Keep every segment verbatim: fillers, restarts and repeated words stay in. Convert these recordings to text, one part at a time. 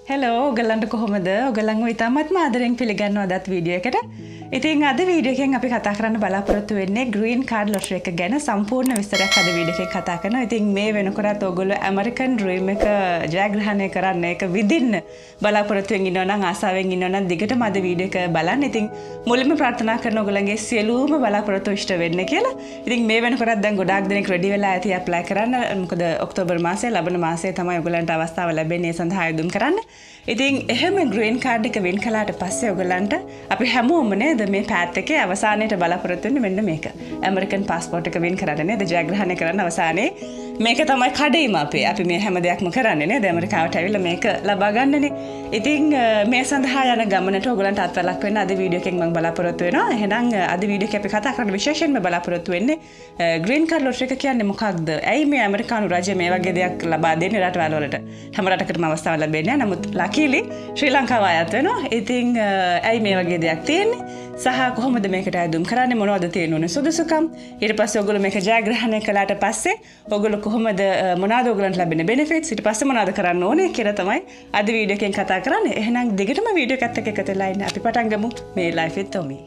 Hello, ඔයගලන්ට කොහොමද? ඔයගලන්ව ඉතාමත්ම ආදරෙන් පිළිගන්නවා අදත් වීඩියෝ එකට. ඉතින් අද වීඩියෝ එකෙන් අපි කතා කරන්න බලාපොරොත්තු වෙන්නේ ග්‍රීන් කාඩ් ලොටරි එක ගැන සම්පූර්ණ විස්තරයක් අද වීඩියෝ එකෙන් කතා කරනවා. ඉතින් මේ වෙනකොටත් ඔයගොල්ලෝ ඇමරිකන් ඩ්‍රීම් එක ජයග්‍රහණය කරන්න ඒක විඳින්න බලාපොරොත්තු වෙමින් ඉන්නවා නම් ආසාවෙන් ඉන්නවා නම් දිගටම අද වීඩියෝ එක බලන්න. ඉතින් මුලින්ම ප්‍රාර්ථනා කරන ඔයගලන්ගේ සියලුම බලාපොරොත්තු ඉෂ්ට වෙන්න කියලා. ඉතින් මේ වෙනකොටත් දැන් ගොඩාක් දෙනෙක් රෙඩි වෙලා ඇති ඇප්ලයි කරන්න. මොකද ඔක්තෝබර් මාසයේ ලබන මාසයේ තමයි ඔයගලන්ට අවස්ථාව ලැබෙන්නේ ඒ සඳහා ආයුධම් කරන්න. ඉතින් එහෙම ග්‍රීන් කාඩ් එක වින් කළාට පස්සේ ඔයගලන්ට අපි හැමෝම නේද මේ පැත් එකේ අවසානයේට බලාපොරොත්තු වෙන්නේ මෙන්න මේක. ඇමරිකන් පාස්පෝර්ට් එක වින් කරන්න නේද ජයග්‍රහණය කරන්න අවසානයේ මේක තමයි කඩේම අපේ. අපි මේ හැම දෙයක්ම කරන්නේ නේද ඇමරිකාවට ඇවිල්ලා මේක ලබා ගන්නනේ. ඉතින් මේ සඳහා යන ගමනට ඔයගලන්ට අත්වලක් වෙන්න අද වීඩියෝ එකෙන් මම බලාපොරොත්තු වෙනවා. එහෙනම් අද වීඩියෝ එකේ අපි කතා කරන විශේෂයෙන්ම බලාපොරොත්තු වෙන්නේ ග්‍රීන් කාඩ් ලොටරි එක කියන්නේ මොකක්ද? ඇයි මේ ඇමරිකානු රජය මේ වගේ දෙයක් ලබා දෙන්නේ රටවල් වලට? හැම රටකටම අවස්ථාවක් ලැබෙන්නේ නැහැ. නමුත් ලකීලි ශ්‍රී ලංකාව අයත් වෙනවා. ඉතින් ඇයි මේ වගේ දෙයක් තියෙන්නේ? සහ කොහොමද මේකට ආයුධම් කරන්නේ? මොනවද තියෙන ඕනේ සුදුසුකම්? ඊට පස්සේ ඔයගොල්ලෝ මේක ජයග්‍රහණය කළාට පස්සේ ඔයගොල්ලෝ කොහොමද මොනවාද ඔයගලන්ට ලැබෙන බෙනිෆිට්ස්? ඊට පස්සේ මොනවද කරන්න ඕනේ කියලා තමයි අද වීඩියෝ එකෙන් කතා කරන්නේ. එහෙනම් දිගටම වීඩියෝ එකත් එක්ක එකතු වෙලා ඉන්න. අපි පටන් ගමු මේ life with Tommy.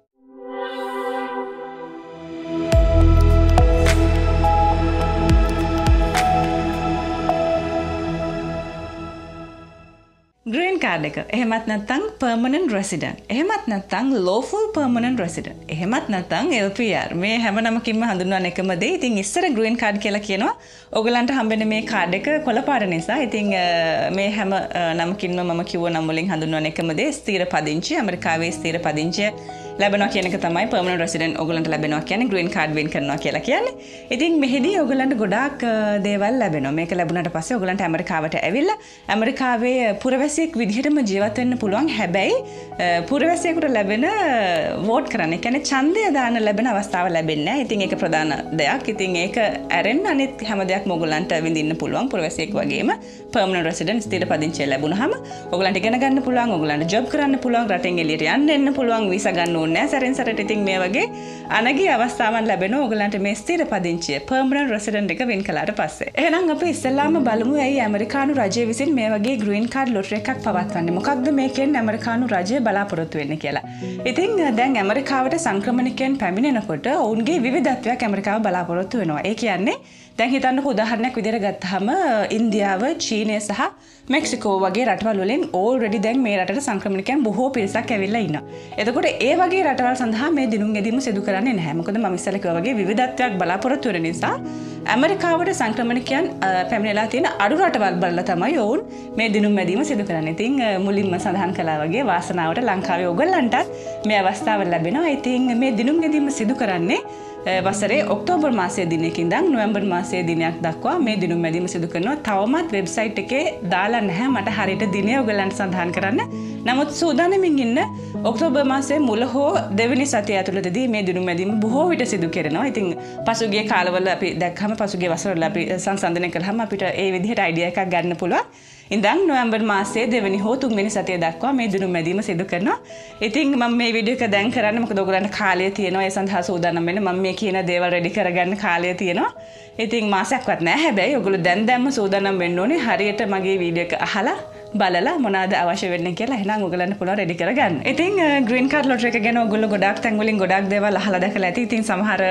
Green card එක. එහෙමත් නැත්නම් permanent resident. එහෙමත් නැත්නම් lawful permanent resident. එහෙමත් නැත්නම් L P R. මේ හැම නමකින්ම හඳුන්වන එකම දේ. ඉතින් ඉස්සර ග්‍රීන් කාඩ් කියලා කියනවා. ඔයගලන්ට හම්බෙන මේ කාඩ් එක කොළපාට නිසා. ඉතින් මේ හැම නමකින්ම මම කිව්ව නම් වලින් හඳුන්වන එකම දේ ස්ථිර පදිංචි. ඇමරිකාවේ ස්ථිර පදිංචිය ලැබෙනවා කියන එක තමයි permanent resident ඔයගලන්ට ලැබෙනවා කියන්නේ ග්‍රීන් කාඩ් වින් කරනවා කියලා කියන්නේ. ඉතින් මෙහිදී ඔයගලන්ට ගොඩාක් දේවල් ලැබෙනවා. මේක ලැබුණාට පස්සේ ඔයගලන්ට ඇමරිකාවට ඇවිල්ලා ඇමරිකාවේ පුරවැසියෙක් විදිහටම ජීවත් වෙන්න පුළුවන්. හැබැයි පුරවැසියෙකුට ලැබෙන වෝට් කරන්න, ඒ කියන්නේ ඡන්දය දාන්න ලැබෙන අවස්ථාව ලැබෙන්නේ නැහැ. ඉතින් ඒක ප්‍රධාන දෙයක්. ඉතින් ඒක ඇරෙන්න අනිත් හැම දෙයක්ම ඔයගලන්ට විඳින්න පුළුවන්. පුරවැසියෙක් වගේම permanent resident ස්ථිර පදිංචිය ලැබුණාම ඔයගලන්ට ඉගෙන ගන්න පුළුවන්, ඔයගලන්ට ජොබ් කරන්න පුළුවන්, රටෙන් එළියට යන්න එන්න පුළුවන්, වීසා ගන්න ඕනේ නැහැ සැරෙන් සැරට. ඉතින් මේ වගේ අනගි අවස්ථාවන් ලැබෙනවා ඔයගලන්ට මේ ස්ථිර පදිංචිය permanent resident එක වින් කළාට පස්සේ. එහෙනම් අපි ඉස්සෙල්ලාම බලමු ඇයි ඇමරිකානු රජය විසින් මේ වගේ ග්‍රීන් කාඩ් ලොටරි එකක් පවත්වන්නේ. මොකක්ද මේකෙන් ඇමරිකානු රජය බලාපොරොත්තු වෙන්නේ කියලා. ඉතින් දැන් ඇමරිකාවට සංක්‍රමණිකයන් පැමිණෙනකොට ඔවුන්ගේ විවිධත්වයක් ඇමරිකාව බලාපොරොත්තු වෙනවා. ඒ කියන්නේ දැන් හිතන්නකො උදාහරණයක් විදිහට ගත්තාම ඉන්දියාව, චීනය සහ මෙක්සිකෝ වගේ රටවල් වලින් ඕල්රෙඩි දැන් මේ රටට සංක්‍රමණිකයන් බොහෝ පිරිසක් ඇවිල්ලා ඉන්නවා. එතකොට ඒ වගේ රටවල් සඳහා මේ දිනුම් ගෙදීම සිදු කරන්නේ නැහැ. මොකද මම ඉස්සෙල්ලා කිව්වා වගේ විවිධත්වයක් බලාපොරොත්තු වෙන නිසා ඇමරිකාවට සංක්‍රමණිකයන් පැමිණලා තියෙන අඩු රටවල් බලලා තමයි ඔවුන් මේ දිනුම් මැදීම සිදු කරන්නේ. ඉතින් මුලින්ම සඳහන් කළා වගේ වාසනාවට ලංකාවේ ඔයගොල්ලන්ටත් මේ අවස්ථාව ලැබෙනවා. ඉතින් මේ දිනුම් ගෙදීම සිදු කරන්නේ වසරේ ඔක්තෝබර් මාසයේ දිනයකින් ඉඳන් නොවැම්බර් මාසයේ දිනයක් දක්වා මේ දිනුම් මැදීම සිදු කරනවා. තවමත් වෙබ්සයිට් එකේ දාලා නැහැ මට හරියට දිනය ඔයගලන්ට සඳහන් කරන්න. නමුත් සූදානමින් ඉන්න ඔක්තෝබර් මාසයේ මුල හෝ දෙවෙනි සතිය ඇතුළතදී මේ දිනුම් මැදීම බොහෝ විට සිදු කරනවා. ඉතින් පසුගිය කාලවල අපි දැක්කම පසුගිය වසරවල අපි සංසන්දනය කළාම අපිට ඒ විදිහට අයිඩියා එකක් ගන්න පුළුවන්. ඉඳන් නොවැම්බර් මාසයේ දෙවෙනි හෝ තුන්වෙනි සතිය දක්වා මේ දිනුම් මැදීම සිදු කරනවා. ඉතින් මම මේ වීඩියෝ එක දැන් කරන්නේ මොකද ඔයගලන්ට කාලය තියෙනවා ඒ සඳහා සූදානම් වෙන්න. මම මේ කියන දේවල් රෙඩි කරගන්න කාලය තියෙනවා. ඉතින් මාසයක්වත් නැහැ. හැබැයි ඔයගොල්ලෝ දැන් දැන්ම සූදානම් වෙන්න ඕනේ හරියට මගේ වීඩියෝ එක අහලා බලලා මොනවාද අවශ්‍ය වෙන්නේ කියලා. එහෙනම් ඔයගලන්ට පුළුවන් රෙඩි කරගන්න. ඉතින් ග්‍රීන් කාඩ් ලොටරි එක ගැන ඔයගොල්ලෝ ගොඩාක් තැන් වලින් ගොඩාක් දේවල් අහලා දැකලා ඇති. ඉතින් සමහර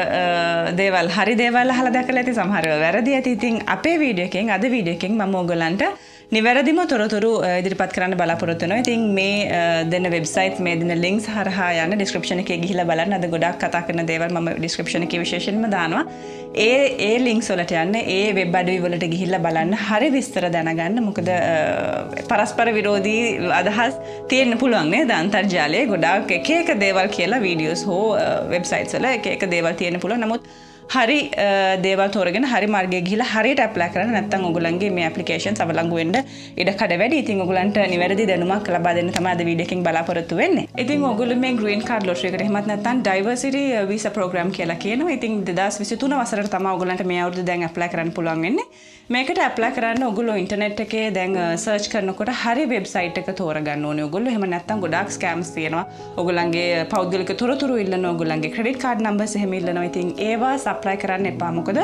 දේවල් හරි දේවල් අහලා දැකලා ඇති, සමහරව වැරදි ඇති. ඉතින් අපේ වීඩියෝ එකෙන් අද වීඩියෝ එකෙන් මම ඔයගලන්ට නිවැරදිම තොරතුරු ඉදිරිපත් කරන්න බලාපොරොත්තු වෙනවා. ඉතින් මේ දෙන වෙබ්සයිට් මේ දෙන ලින්ක්ස් හරහා යන්න ඩිස්ක්‍රිප්ෂන් එකේ ගිහිල්ලා බලන්න. අද ගොඩාක් කතා කරන දේවල් මම ඩිස්ක්‍රිප්ෂන් එකේ විශේෂයෙන්ම දානවා. ඒ ඒ ලින්ක්ස් වලට යන්න, ඒ වෙබ් අඩවි වලට ගිහිල්ලා බලන්න. හරි විස්තර දැනගන්න. මොකද පරස්පර විරෝධී අදහස් තියෙන්න පුළුවන් නේද අන්තර්ජාලයේ. ගොඩාක් එක එක දේවල් කියලා වීඩියෝස් හෝ වෙබ්සයිට්ස් වල එක එක දේවල් තියෙන්න පුළුවන්. නමුත් හරි දේවල් තෝරගෙන හරි මාර්ගයේ ගිහිලා හරියට ඇප්ලයි කරන්න. නැත්නම් ඔයගොල්ලන්ගේ මේ ඇප්ලිකේෂන්ස් අවලංගු වෙන්න ඉඩ කඩ වැඩි. ඉතින් ඔයගොල්ලන්ට නිවැරදි දැනුමක් ලබා දෙන්න තමයි අද වීඩියෝ එකෙන් බලාපොරොත්තු වෙන්නේ. ඉතින් ඔයගොල්ලෝ මේ ග්‍රීන් කාඩ් ලොටරි එකට එහෙමත් නැත්නම් ඩයිවර්සිටි වීසා ප්‍රෝග්‍රෑම් කියලා කියනවා. ඉතින් දෙදාස් විසිතුන වසරට තමයි ඔයගොල්ලන්ට මේ අවුරුද්ද දැන් ඇප්ලයි කරන්න පුළුවන් වෙන්නේ. මේකට ඇප්ලයි කරන්න ඔයගොල්ලෝ ඉන්ටර්නෙට් එකේ දැන් සර්ච් කරනකොට හරි වෙබ්සයිට් එක තෝරගන්න ඕනේ ඔයගොල්ලෝ. එහෙම නැත්නම් ගොඩාක් ස්කෑම්ස් තියෙනවා. ඔයගොල්ලන්ගේ පෞද්ගලික තොරතුරු ඉල්ලනවා, ඔයගොල්ලන්ගේ ක්‍රෙඩිට් කාඩ් නම්බර්ස් එහෙම ඉල්ලනවා. ඉතින් ඒවා සප්ලයි කරන්න එපා. මොකද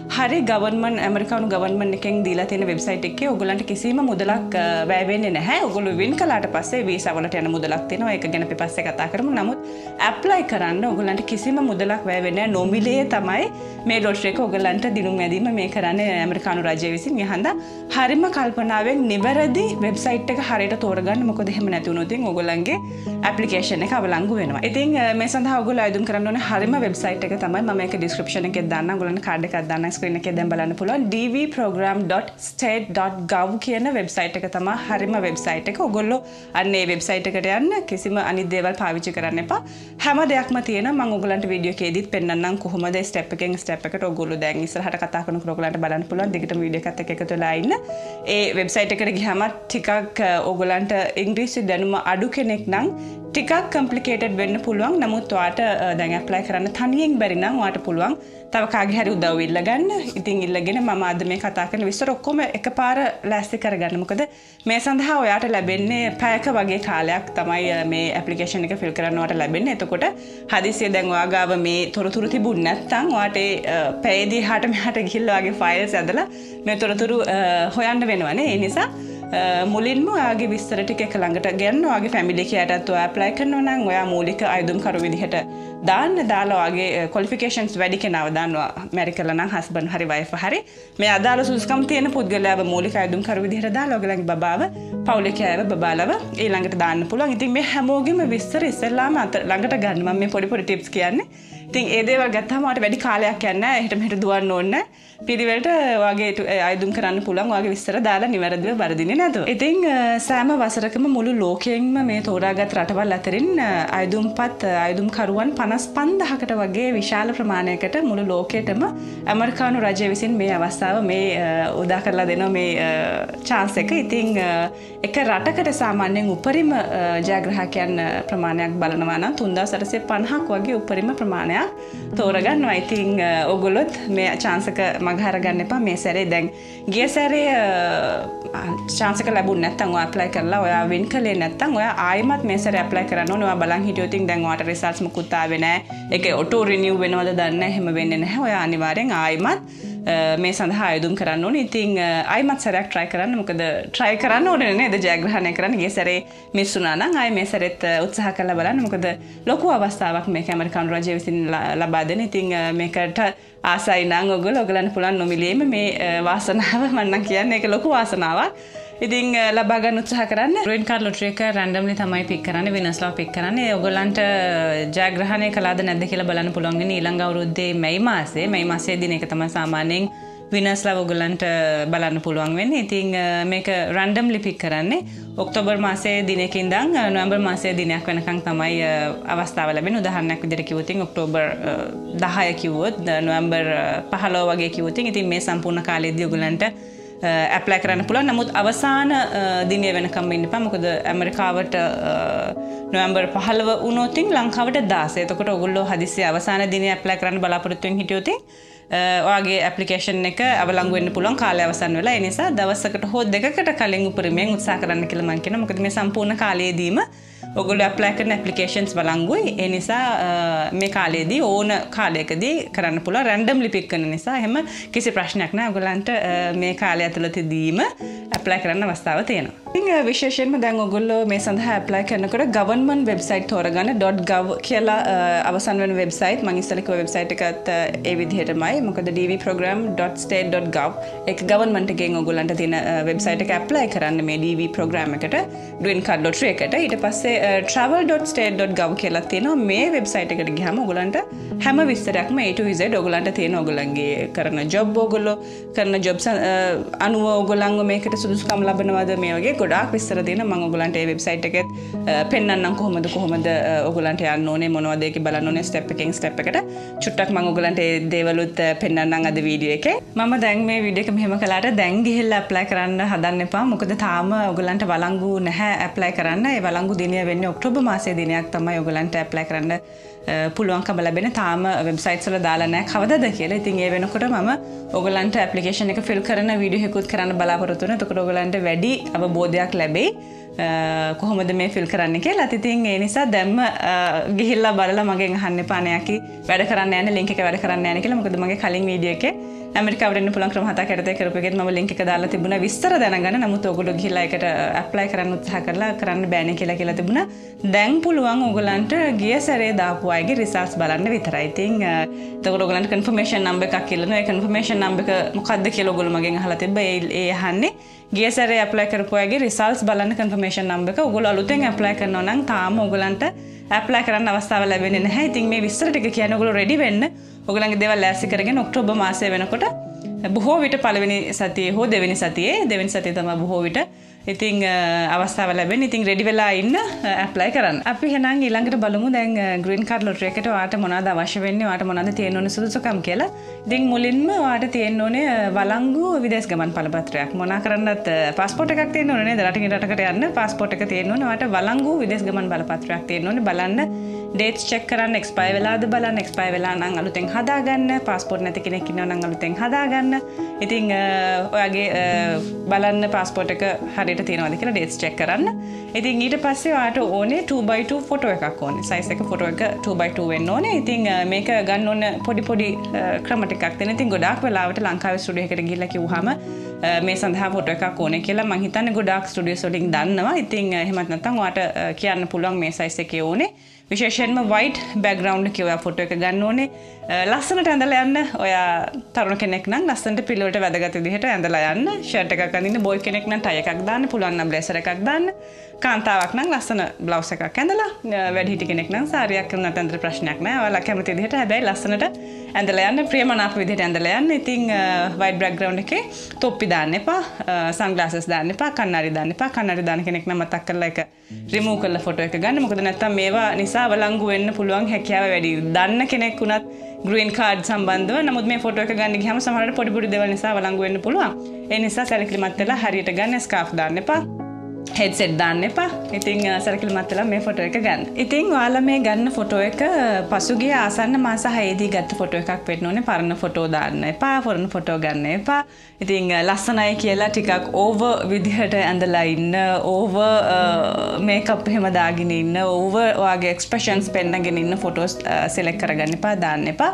හරි ගවර්න්මන්ට් ඇමරිකානු ගවර්න්මන්ට් එකෙන් දීලා තියෙන වෙබ්සයිට් එකේ ඔයගොල්ලන්ට කිසිම මුදලක් වැය වෙන්නේ නැහැ. ඔයගොල්ලෝ වින් කළාට පස්සේ වීසා වලට යන මුදලක් තියෙනවා. ඒක ගැන අපි පස්සේ කතා කරමු. නමුත් ඇප්ලයි කරන්න ඔයගොල්ලන්ට කිසිම මුදලක් වැය වෙන්නේ නැහැ. නොමිලේ තමයි මේ ලොටරි එක ඔයගොල්ලන්ට දිනුම් මැදීම මේ කරන්නේ ඇමරිකානු රජය විසින්. ඒ හන්දා හරිම කල්පනාවෙන් නිවැරදි වෙබ්සයිට් එක හරියට තෝරගන්න. මොකද එහෙම නැති වුණොත් ඔයගොල්ලන්ගේ ඇප්ලිකේෂන් එක අවලංගු වෙනවා. ඉතින් මේ සඳහා ඔයගොල්ලෝ අයදුම් කරන්න ඕනේ හරිම වෙබ්සයිට් එක තමයි. මම ඒක ඩිස්ක්‍රිප්ෂන් එකේ දාන්නම්. ඔයගොල්ලන්ට කාඩ් එකක් දාන්නම් ස්ක්‍රීන් එකේ දැන් බලන්න පුළුවන්. d v program dot state dot gov කියන වෙබ්සයිට් එක තමයි හරිම වෙබ්සයිට් එක. ඔයගොල්ලෝ අන්න ඒ වෙබ්සයිට් එකට යන්න කිසිම අනිත් දේවල් පාවිච්චි කරන්න එපා. හැම දෙයක්ම තියෙනවා. මම ඔයගොල්ලන්ට වීඩියෝ එකේදීත් පෙන්නන්නම් කොහොමද ස්ටෙප් එකෙන් ස්ටෙප් එකට ඔයගොල්ලෝ දැන් ඉස්සරහට කතා කරනකොට ඔයගොල්ලන්ට බලන්න පුළුවන්. දිගටම වීඩියෝ එකත් එක්ක එකතු වෙලා ඉන්න. ඒ වෙබ්සයිට් එකට ගියාම ටිකක් ඔයගොල්ලන්ට ඉංග්‍රීසි දැනුම අඩු කෙනෙක් නම් ටිකක් කම්ප්ලිකේටඩ් වෙන්න පුළුවන්. නමුත් ඔයාට දැන් ඇප්ලයි කරන්න තනියෙන් බැරි නම් ඔයාට පුළුවන් තව කාගේ හරි උදව් ඉල්ලගන්න. ඉතින් ඉල්ලගෙන මම අද මේ කතා කරන විස්තර ඔක්කොම එකපාර ලෑස්ති කරගන්න. මොකද මේ සඳහා ඔයාට ලැබෙන්නේ පැයක වගේ කාලයක් තමයි මේ ඇප්ලිකේෂන් එක ෆිල් කරන්න ඔයාට ලැබෙන්නේ. එතකොට හදිසියෙ දැන් ඔයා ගාව මේ තොරතුරු තිබුණ නැත්නම් ඔයාට ඒ පැයේදී හාට මෙහාට ගිහිල්ලා ඔයාගේ ෆයිල්ස් ඇදලා මේ තොරතුරු හොයන්න වෙනවනේ. ඒ නිසා මුලින්ම ඔයාගේ විස්තර ටික එක ළඟට ගන්න. ඔයාගේ ෆැමිලි එකටත් ඔයා ඇප්ලයි කරනවා නම් ඔයා මූලික අයදුම්කරු විදිහට දාන්න. දාලා ඔයාගේ ක්වොලිෆිකේෂන්ස් වැඩි කෙනාව දානවා. මැරි කරලා නම් හස්බන්ඩ් හරි වයිෆ් හරි මේ අදාළ සුදුසුකම් තියෙන පුද්ගලයාව මූලික අයදුම්කරු විදිහට දාලා ඔයගලගේ බබාව පවුලේ කෑව බබාලව ඊළඟට දාන්න පුළුවන්. ඉතින් මේ හැමෝගෙම විස්තර ඉස්සෙල්ලාම ළඟට ගන්න. මම මේ පොඩි පොඩි ටිප්ස් කියන්නේ. ඉතින් ඒ දේවල් ගත්තාම ඔයාලට වැඩි කාලයක් යන්නේ නැහැ. එහෙට මෙහෙට දුවන්න ඕනේ නැහැ. පිළිවෙලට ඔයාගේ අයදුම් කරන්න පුළුවන්. ඔයාගේ විස්තර දාලා නිවැරදිව වර්ධින්නේ නැතුව. ඉතින් සෑම වසරකම මුළු ලෝකයෙන්ම මේ තෝරාගත් රටවල් අතරින් අයදුම්පත් අයදුම්කරුවන් පනස් පන්දාහකට වගේ විශාල ප්‍රමාණයකට මුළු ලෝකෙටම ඇමරිකානු රජය විසින් මේ අවස්ථාව මේ උදා කරලා දෙනවා මේ chance එක. ඉතින් එක රටකට සාමාන්‍යයෙන් උපරිම ජයග්‍රාහකයන් ප්‍රමාණයක් බලනවා නම් තුන්දාස් අටසිය පනහක් වගේ උපරිම ප්‍රමාණයක් තෝරගන්නවා. ඉතින් ඔයගොල්ලොත් මේ chance එක මගහර ගන්න එපා. මේ සැරේ දැන් ගිය සැරේ chance එක ලැබුණ නැත්නම් ඔයා apply කරලා ඔයා win කළේ නැත්නම් ඔයා ආයෙමත් මේ සැරේ apply කරන්න ඕනේ. ඔයා බලන් හිටියොත් ඉතින් දැන් ඔයාට results මුකුත් ආවේ නැහැ. ඒක auto renew වෙනවද දන්නේ නැහැ. එහෙම වෙන්නේ නැහැ. ඔයා අනිවාර්යෙන් ආයෙමත් මේ සඳහා ආයුධම් කරන්න ඕනේ. ඉතින් ආයෙමත් සැරයක් try කරන්න. මොකද try කරන්න ඕනේ නේද ජයග්‍රහණය කරන්න. ගිය සැරේ miss වුණා නම් ආයෙ මේ සැරෙත් උත්සාහ කරලා බලන්න. මොකද ලොකු අවස්ථාවක් මේක ඇමරිකානු රජය විසින් ලබා දෙන. ඉතින් මේකට ආසයි නම් ඔයගොල්ලෝ ඔයගලන්ට පුළුවන් නොමිලේම මේ වාසනාව මම නම් කියන්නේ ඒක ලොකු වාසනාවක්. ඉතින් ලබා ගන්න උත්සාහ කරන්න. ග්‍රීන් කාඩ් ලොටරි එක රැන්ඩම්ලි තමයි පික් කරන්නේ. විනර්ස්ලා පික් කරන්නේ. ඔයගොල්ලන්ට ජයග්‍රහණය කළාද නැද්ද කියලා බලන්න පුළුවන් වෙන්නේ ඊළඟ අවුරුද්දේ මැයි මාසේ. මැයි මාසයේ දින එක තමයි සාමාන්‍යයෙන් විනර්ස්ලා ඔයගොල්ලන්ට බලන්න පුළුවන් වෙන්නේ. ඉතින් මේක රැන්ඩම්ලි පික් කරන්නේ. ඔක්තෝබර් මාසයේ දිනකින් ඉඳන් නොවැම්බර් මාසයේ දිනයක් වෙනකන් තමයි අවස්ථාව ලැබෙන්නේ. උදාහරණයක් විදිහට කිව්වොත් ඔක්තෝබර් දහය කිව්වොත් නොවැම්බර් පහළොව වගේ කිව්වොත් ඉතින් මේ සම්පූර්ණ කාලෙදී ඔයගොල්ලන්ට ඇප්ලයි කරන්න පුළුවන්. නමුත් අවසාන දිනය වෙනකම් ඉන්න එපා. මොකද ඇමරිකාවට නොවැම්බර් පහළොව වුණොත් ලංකාවට දාසය. එතකොට ඔයගොල්ලෝ හදිස්සියේ අවසාන දිනේ ඇප්ලයි කරන්න බලාපොරොත්තු වෙන හිටියොත් ඔයාගේ ඇප්ලිකේෂන් එක අවලංගු වෙන්න පුළුවන් කාලය අවසන් වෙලා. ඒ නිසා දවසකට හෝ දෙකකට කලින් උපරිමයෙන් උත්සාහ කරන්න කියලා මම කියනවා. මොකද මේ සම්පූර්ණ කාලයේදීම ඔයගොල්ලෝ ඇප්ලයි කරන ඇප්ලිකේෂන්ස් බලංගුයි. ඒ නිසා මේ කාලයේදී ඕන කාලයකදී කරන්න පුළුවන්. රැන්ඩම්ලි පික් කරන නිසා එහෙම කිසි ප්‍රශ්නයක් නැහැ. ඔයගොල්ලන්ට මේ කාලය ඇතුළතදීම ඇප්ලයි කරන්න අවස්ථාව තියෙනවා. ඉතින් විශේෂයෙන්ම දැන් ඔයගොල්ලෝ මේ සඳහා ඇප්ලයි කරනකොට ගවර්න්මන්ට් වෙබ්සයිට් තෝරගන්න .gov කියලා අවසන් වෙන වෙබ්සයිට්. මම ඉස්සෙල්ලා කිව්ව වෙබ්සයිට් එකත් ඒ විදිහටමයි. මොකද d v program dot state dot gov ඒක ගවර්න්මන්ට් එකෙන් ඔයගොල්ලන්ට තියෙන වෙබ්සයිට් එක ඇප්ලයි කරන්න මේ d v program එකට green card lottery එකට. ඊට පස්සේ travel dot state dot gov කියලා තියෙනවා. මේ වෙබ්සයිට් එකට ගියාම ඔයගොල්ලන්ට හැම විස්තරයක්ම A to Z ඔයගොල්ලන්ට තියෙන ඔයගොල්ලන්ගේ කරන ජොබ් ඔයගොල්ලෝ කරන ජොබ්ස් අනුව ඔයගොල්ලන්ව මේකට සුදුසුකම් ලබනවද මේ වගේ ගොඩාක් විස්තර තියෙනවා. මම ඔයගොල්ලන්ට මේ වෙබ්සයිට් එකෙත් පෙන්නන්නම් කොහොමද කොහොමද ඔයගොල්ලන්ට යන්න ඕනේ මොනවද ඒකේ බලන්න ඕනේ ස්ටෙප් එකෙන් ස්ටෙප් එකට චුට්ටක් මම ඔයගොල්ලන්ට ඒ දේවලුත් පෙන්නන්නම් අද වීඩියෝ එකේ. මම දැන් මේ වීඩියෝ එක මෙහෙම කළාට දැන් ගිහිල්ලා ඇප්ලයි කරන්න හදන්න එපා. මොකද තාම ඔයගොල්ලන්ට වළංගු නැහැ ඇප්ලයි කරන්න. ඒ වළංගු දිනය වෙන්නේ ඔක්තෝබර් මාසයේ දිනයක් තමයි ඔයගොල්ලන්ට ඇප්ලයි කරන්න පුළුවන්කම ලැබෙන. තාම වෙබ්සයිට්ස් වල දාලා නැහැ කවදද කියලා. ඉතින් ඒ වෙනකොට මම ඔයගොල්ලන්ට ඇප්ලිකේෂන් එක ෆිල් කරන වීඩියෝ එකකුත් කරන්න බලාපොරොත්තු වෙනවා. එතකොට ඔයගොල්ලන්ට වැඩි අවබෝධයක් ලැබෙයි කොහොමද මේ ෆිල් කරන්න කියලා. ඉතින් ඒ නිසා දැම්ම ගිහිල්ලා බලලා මගෙන් අහන්න එපා නේ යකි වැඩ කරන්න යන්නේ ලින්ක් එක වැඩ කරන්න යන්නේ කියලා. මොකද මගේ කලින් වීඩියෝ එකේ ඇමරිකාවට එන්න පුළුවන් ක්‍රම හතක් යටතේ කරපු එකෙත් මම ලින්ක් එක දාලා තිබුණා විස්තර දැනගන්න. නමුත් ඔයගොල්ලෝ ගිහිල්ලා ඒකට ඇප්ලයි කරන්න උත්සාහ කරලා කරන්න බෑනේ කියලා කියලා තිබුණා. දැන් පුළුවන් ඔයගොල්ලන්ට ගිය සැරේ දාපු අයගේ රිසල්ට්ස් බලන්න විතරයි. ඉතින් එතකොට ඔයගොල්ලන්ට කන්ෆර්මේෂන් නම්බර් එකක් කියලා ඒ කන්ෆර්මේෂන් නම්බර් එක මොකක්ද කියලා ඔයගොල්ලෝ මගෙන් අහලා තිබ්බා. ඒ ඒ අහන්නේ ගිය සැරේ ඇප්ලයි කරපු අයගේ රිසල්ට්ස් බලන්න කන්ෆර්මේෂන් නම්බර් එක. ඔයගොල්ලෝ අලුතෙන් ඇප්ලයි කරනවා නම් තාම ඔයගොල්ලන්ට ඇප්ලයි කරන්න අවස්ථාව ලැබෙන්නේ නැහැ. ඉතින් මේ විස්තර ටික කියන්නේ ඔයගොල්ලෝ රෙඩි වෙන්න. ඔයගොල්ලන්ගේ දේවල් ලෑස්ති කරගෙන ඔක්තෝබර් මාසය වෙනකොට බොහෝ විට පළවෙනි සතියේ හෝ දෙවෙනි සතියේ දෙවෙනි සතියේ තමයි බොහෝ විට ඉතින් අවස්ථාව ලැබෙන්නේ. ඉතින් රෙඩි වෙලා ඉන්න ඇප්ලයි කරන්න. අපි එහෙනම් ඊළඟට බලමු දැන් ග්‍රීන් කාඩ් ලොටරි එකට ඔයාට මොනවද අවශ්‍ය වෙන්නේ, ඔයාට මොනවද තියෙන්න ඕනේ සුදුසුකම් කියලා. ඉතින් මුලින්ම ඔයාට තියෙන්න ඕනේ වළංගු විදේශ ගමන් බලපත්‍රයක්. මොනා කරන්නත් પાස්පෝර්ට් එකක් තියෙන්න ඕනේ නේද? රටකින් රටකට යන්න પાස්පෝර්ට් එක තියෙන්න ඕනේ. ඔයාට වළංගු විදේශ ගමන් බලපත්‍රයක් තියෙන්න ඕනේ. බලන්න ඩේට්ස් චෙක් කරන්න, එක්ස්පයර් වෙලාද බලන්න, එක්ස්පයර් වෙලා නම් අලුතෙන් හදාගන්න, පාස්පෝර්ට් නැති කෙනෙක් ඉන්නවා නම් අලුතෙන් හදාගන්න. ඉතින් ඔයාගේ බලන්න පාස්පෝර්ට් එක හරියට තියෙනවද කියලා ඩේට්ස් චෙක් කරන්න. ඉතින් ඊට පස්සේ ඔයාට ඕනේ two by two ෆොටෝ එකක් ඕනේ. සයිස් එක ෆොටෝ එක two by two වෙන්න ඕනේ. ඉතින් මේක ගන්න ඕන පොඩි පොඩි ක්‍රම ටිකක් තියෙනවා. ඉතින් ගොඩාක් වෙලාවට ලංකාවේ ස්ටුඩියෝ එකට ගිහිල්ලා කිව්වහම මේ සඳහා ෆොටෝ එකක් ඕනේ කියලා මං හිතන්නේ ගොඩාක් ස්ටුඩියෝස් වලින් දන්නවා. ඉතින් එහෙමත් නැත්නම් ඔයාට කියන්න පුළුවන් මේ සයිස් එකේ ඕනේ. විශේෂයෙන්ම white background එකේ ඔයා ෆොටෝ එක ගන්න ඕනේ. ලස්සනට ඇඳලා යන්න. ඔයා තරුණ කෙනෙක් නම් ලස්සනට පිළිවෙලට වැදගත් විදිහට ඇඳලා යන්න. ෂර්ට් එකක් අඳින්න, බොයි කෙනෙක් නම් ටයි එකක් දාන්න, පුළුවන් නම් බ්ලේසර් එකක් දාන්න. කාන්තාවක් නම් ලස්සන බ්ලවුස් එකක් ඇඳලා, වැඩිහිටි කෙනෙක් නම් සාරියක් කරනත් ඇඳලා ප්‍රශ්නයක් නැහැ. ඔයාලා කැමති විදිහට හැබැයි ලස්සනට ඇඳලා යන්න, ප්‍රියමනාප විදිහට ඇඳලා යන්න. ඉතින් white background එකේ තොප්පි දාන්න එපා, sunglasses දාන්න එපා, කන්නරි දාන්න එපා. කන්නරි දාන කෙනෙක් නම් මතක් කරලා ඒක remove කරලා ෆොටෝ එක ගන්න. මොකද නැත්තම් මේවා නිසා වළංගු වෙන්න පුළුවන් හැකියාව වැඩි. දන්න කෙනෙක් වුණත් ග්‍රීන් කාඩ් සම්බන්ධව නමුත් මේ ෆොටෝ එක ගන්න ගියාම සමහරවිට පොඩි පොඩි දේවල් නිසා වළංගු වෙන්න පුළුවන්. ඒ නිසා සැලකිලිමත් වෙලා හරියට ගන්න. ස්කාර්ෆ් දාන්න එපා, හෙඩ්සෙට් දාන්න එපා. ඉතින් සැලකිලිමත් වෙලා මේ ෆොටෝ එක ගන්න. ඉතින් ඔයාලා මේ ගන්න ෆොටෝ එක පසුගිය ආසන්න මාස හයේදී ගත්ත ෆොටෝ එකක් වෙන්න ඕනේ. පරණ ෆොටෝ දාන්න එපා, පරණ ෆොටෝ ගන්න එපා. ඉතින් ලස්සනයි කියලා ටිකක් ඕවර් විදිහට ඇඳලා ඉන්න, ඕවර් මේකප් එහෙම දාගෙන ඉන්න, ඕවර් ඔයාගේ එක්ස්ප්‍රෙෂන්ස් පෙන්නගෙන ඉන්න ෆොටෝස් සිලෙක්ට් කරගන්න එපා, දාන්න එපා.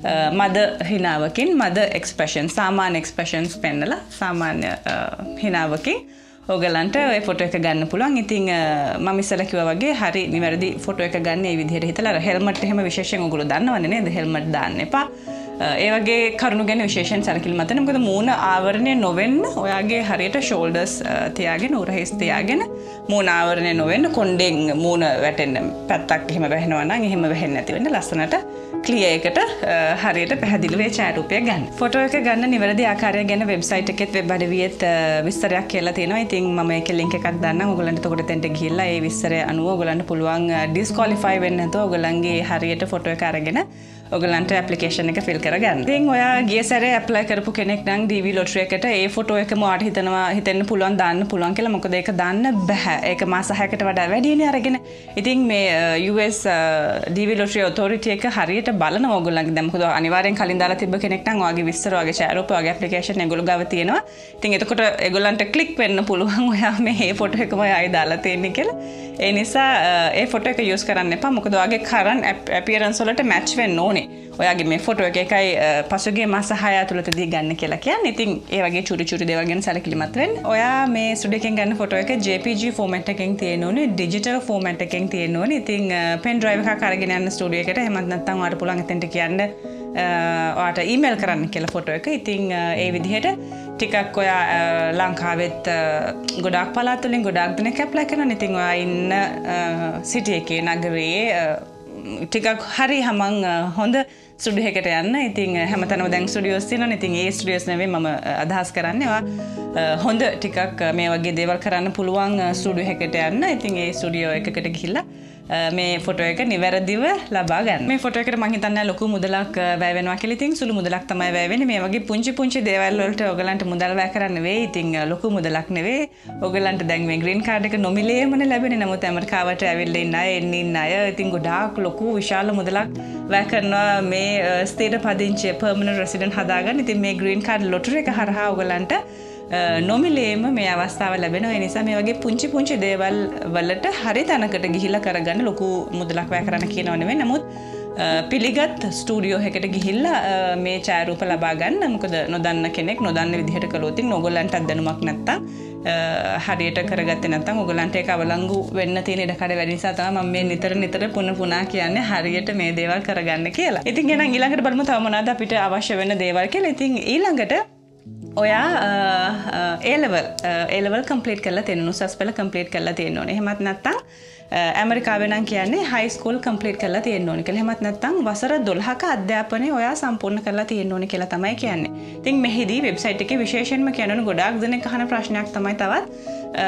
මද හිනාවකින් මද එක්ස්ප්‍රෙෂන් සාමාන්‍ය එක්ස්ප්‍රෙෂන්ස් පෙන්නලා සාමාන්‍ය හිනාවකින් ඔයගලන්ට ඔය ෆොටෝ එක ගන්න පුළුවන්. ඉතින් මම ඉස්සෙල්ලා කිව්වා වගේ හරි නිවැරදි ෆොටෝ එක ගන්න මේ විදිහට හිතලා හෙල්මට් එහෙම විශේෂයෙන් ඔයගොල්ලෝ දන්නවන්නේ නේද? හෙල්මට් දාන්න එපා. ඒ වගේ කරුණු ගැන විශේෂයෙන් සැලකිලිමත් වෙන්න. මොකද මූණ ආවරණය නොවෙන්න ඔයාගේ හරියට ෂෝල්ඩර්ස් තියාගෙන උරහිස් තියාගෙන මූණ ආවරණය නොවෙන්න කොණ්ඩෙන් මූණ වැටෙන්න පැත්තක් එහෙම වැහෙනවා නම් එහෙම වැහෙන්නේ නැති වෙන්න ලස්සනට ක්ලියර් එකට හරියට පැහැදිලිව ඒ ඡායාරූපය ගන්න. ෆොටෝ එක ගන්න නිවැරදි ආකාරය ගැන වෙබ්සයිට් එකෙත් වෙබ් අඩවියෙත් විස්තරයක් කියලා තියෙනවා. ඉතින් මම ඒකේ ලින්ක් එකක් දාන්නම්. ඔයගලන්ට එතකොට එතෙන්ට ගිහිල්ලා ඒ විස්තරය අනුව ඔයගලන්ට පුළුවන් ඩිස්ක්වොලිෆයි වෙන්න නැතුව ඔයගලන්ගේ හරියට ෆොටෝ එක අරගෙන ඔයගලන්ට ඇප්ලිකේෂන් එක ෆිල් කරගන්න. ඉතින් ඔයා ගිය සැරේ ඇප්ලයි කරපු කෙනෙක් නම් ඩී වී ලොටරි එකට ඒ ෆොටෝ එකම ඔයාට හිතනවා හිතෙන්න පුළුවන් දාන්න පුළුවන් කියලා. මොකද ඒක දාන්න බෑ. ඒක මාස හයකට වඩා වැඩිනේ අරගෙන. ඉතින් මේ U S D V lottery authority එක හරියට බලනවා ඔයගොල්ලන්ගේ. දැන් මොකද අනිවාර්යෙන් කලින් දාලා තිබ්බ කෙනෙක් නම් ඔයාගේ විස්තර ඔයාගේ ෂෙයාරූප ඔයාගේ ඇප්ලිකේෂන් ඒගොල්ලෝ ගාව තියෙනවා. ඉතින් එතකොට ඒගොල්ලන්ට ක්ලික් වෙන්න පුළුවන් ඔයා මේ ෆොටෝ එකම ඔයායි දාලා තියෙන්නේ කියලා. ඒ නිසා ඒ ෆොටෝ එක යූස් කරන්න එපා. මොකද ඔයාගේ කරන්ට් අපියරන්ස් වලට මැච් වෙන්න ඕනේ. ඔයාගේ මේ ෆොටෝ එක එකයි පසුගිය මාස හය ඇතුළතදී ගන්න කියලා කියන්නේ. ඉතින් ඒ වගේ චුටි චුටි දේවල් ගැන සැලකිලිමත් වෙන්න. ඔයා මේ ස්ටුඩියෝ එකෙන් ගන්න ෆොටෝ එක ජේ පී ජී ෆෝමැට් එකෙන් තියෙන්න ඕනේ, ඩිජිටල් ෆෝමැට් එකෙන් තියෙන්න ඕනේ. ඉතින් පෙන් ඩ්‍රයිව් එකක් අරගෙන යන්න ස්ටුඩියෝ එකට. එහෙමත් නැත්නම් ඔයාට පුළුවන් එතෙන්ට කියන්න ඔයාට ඊමේල් කරන්න කියලා ෆොටෝ එක. ඉතින් ඒ විදිහට ටිකක් ඔයා ලංකාවෙත් ගොඩාක් පළාත් වලින් ගොඩාක් දෙනෙක් ඇප්ලයි කරනවා. ඉතින් ඔයා ඉන්න සිටි එකේ නගරයේ ටිකක් හරි හමං හොඳ ස්ටුඩියෝ එකකට යන්න. ඉතින් හැමතැනම දැන් ස්ටුඩියෝස් තියෙනවනේ. ඉතින් ඒ ස්ටුඩියෝස් නෙවෙයි මම අදහස් කරන්නේ. ඔයා හොඳ ටිකක් මේ වගේ දේවල් කරන්න පුළුවන් ස්ටුඩියෝ එකකට යන්න. ඉතින් ඒ ස්ටුඩියෝ එකකට ගිහිල්ලා මේ ෆොටෝ එක නිවැරදිව ලබා ගන්න. මේ ෆොටෝ එකට මම හිතන්නේ ලොකු මුදලක් වැය වෙනවා කියලා. ඉතින් සුළු මුදලක් තමයි වැය වෙන්නේ. මේ වගේ පුංචි පුංචි දේවල් වලට ඔයගලන්ට මුදල් වැය කරන්න නෙවෙයි. ඉතින් ලොකු මුදලක් නෙවෙයි. ඔයගලන්ට දැන් මේ ග්‍රීන් කාඩ් එක නොමිලේමනේ ලැබෙන්නේ. නමුත් ඇමරිකාවට ඇවිල්ලා ඉන්න අය එන්න ඉන්න අය ඉතින් ගොඩාක් ලොකු විශාල මුදලක් වැය කරනවා මේ ස්ථිර පදිංචි පර්මනන්ට් රෙසිඩන්ට් හදාගන්න. ඉතින් මේ ග්‍රීන් කාඩ් ලොටරි එක හරහා ඔයගලන්ට නොමිලේම මේ අවස්ථාව ලැබෙනවා. ඒ නිසා මේ වගේ පුංචි පුංචි දේවල් වලට හරි තැනකට ගිහිල්ලා කරගන්න ලොකු මුදලක් වැය කරන්න කියනව නෙවෙයි. නමුත් පිළිගත් ස්ටුඩියෝ එකකට ගිහිල්ලා මේ ඡායාරූප ලබා ගන්න. මොකද නොදන්න කෙනෙක් නොදන්න විදිහට කළොත් ඉතින් ඕගොල්ලන්ට දැනුමක් නැත්තම් හරියට කරගත්තේ නැත්නම් ඕගොල්ලන්ට ඒක අවලංගු වෙන්න තියෙන ඉඩ කඩ වැඩි නිසා තමයි මම මේ නිතර නිතර පුන පුනා කියන්නේ හරියට මේ දේවල් කරගන්න කියලා. ඉතින් එහෙනම් ඊළඟට බලමු තව මොනවද අපිට අවශ්‍ය වෙන දේවල් කියලා. ඉතින් ඊළඟට ඔයා A level A level complete කරලා තියෙන උසස් පෙළ complete කරලා තියෙන්න ඕනේ. එහෙමත් නැත්නම් ඇමරිකාවේ නම් කියන්නේ high school complete කරලා තියෙන්න ඕනේ කියලා. එහෙමත් නැත්නම් වසර දොළහක අධ්‍යාපනය ඔයා සම්පූර්ණ කරලා තියෙන්න ඕනේ කියලා තමයි කියන්නේ. ඉතින් මෙහිදී වෙබ්සයිට් එකේ විශේෂයෙන්ම කියනවනේ ගොඩාක් දෙනෙක් අහන ප්‍රශ්නයක් තමයි තවත්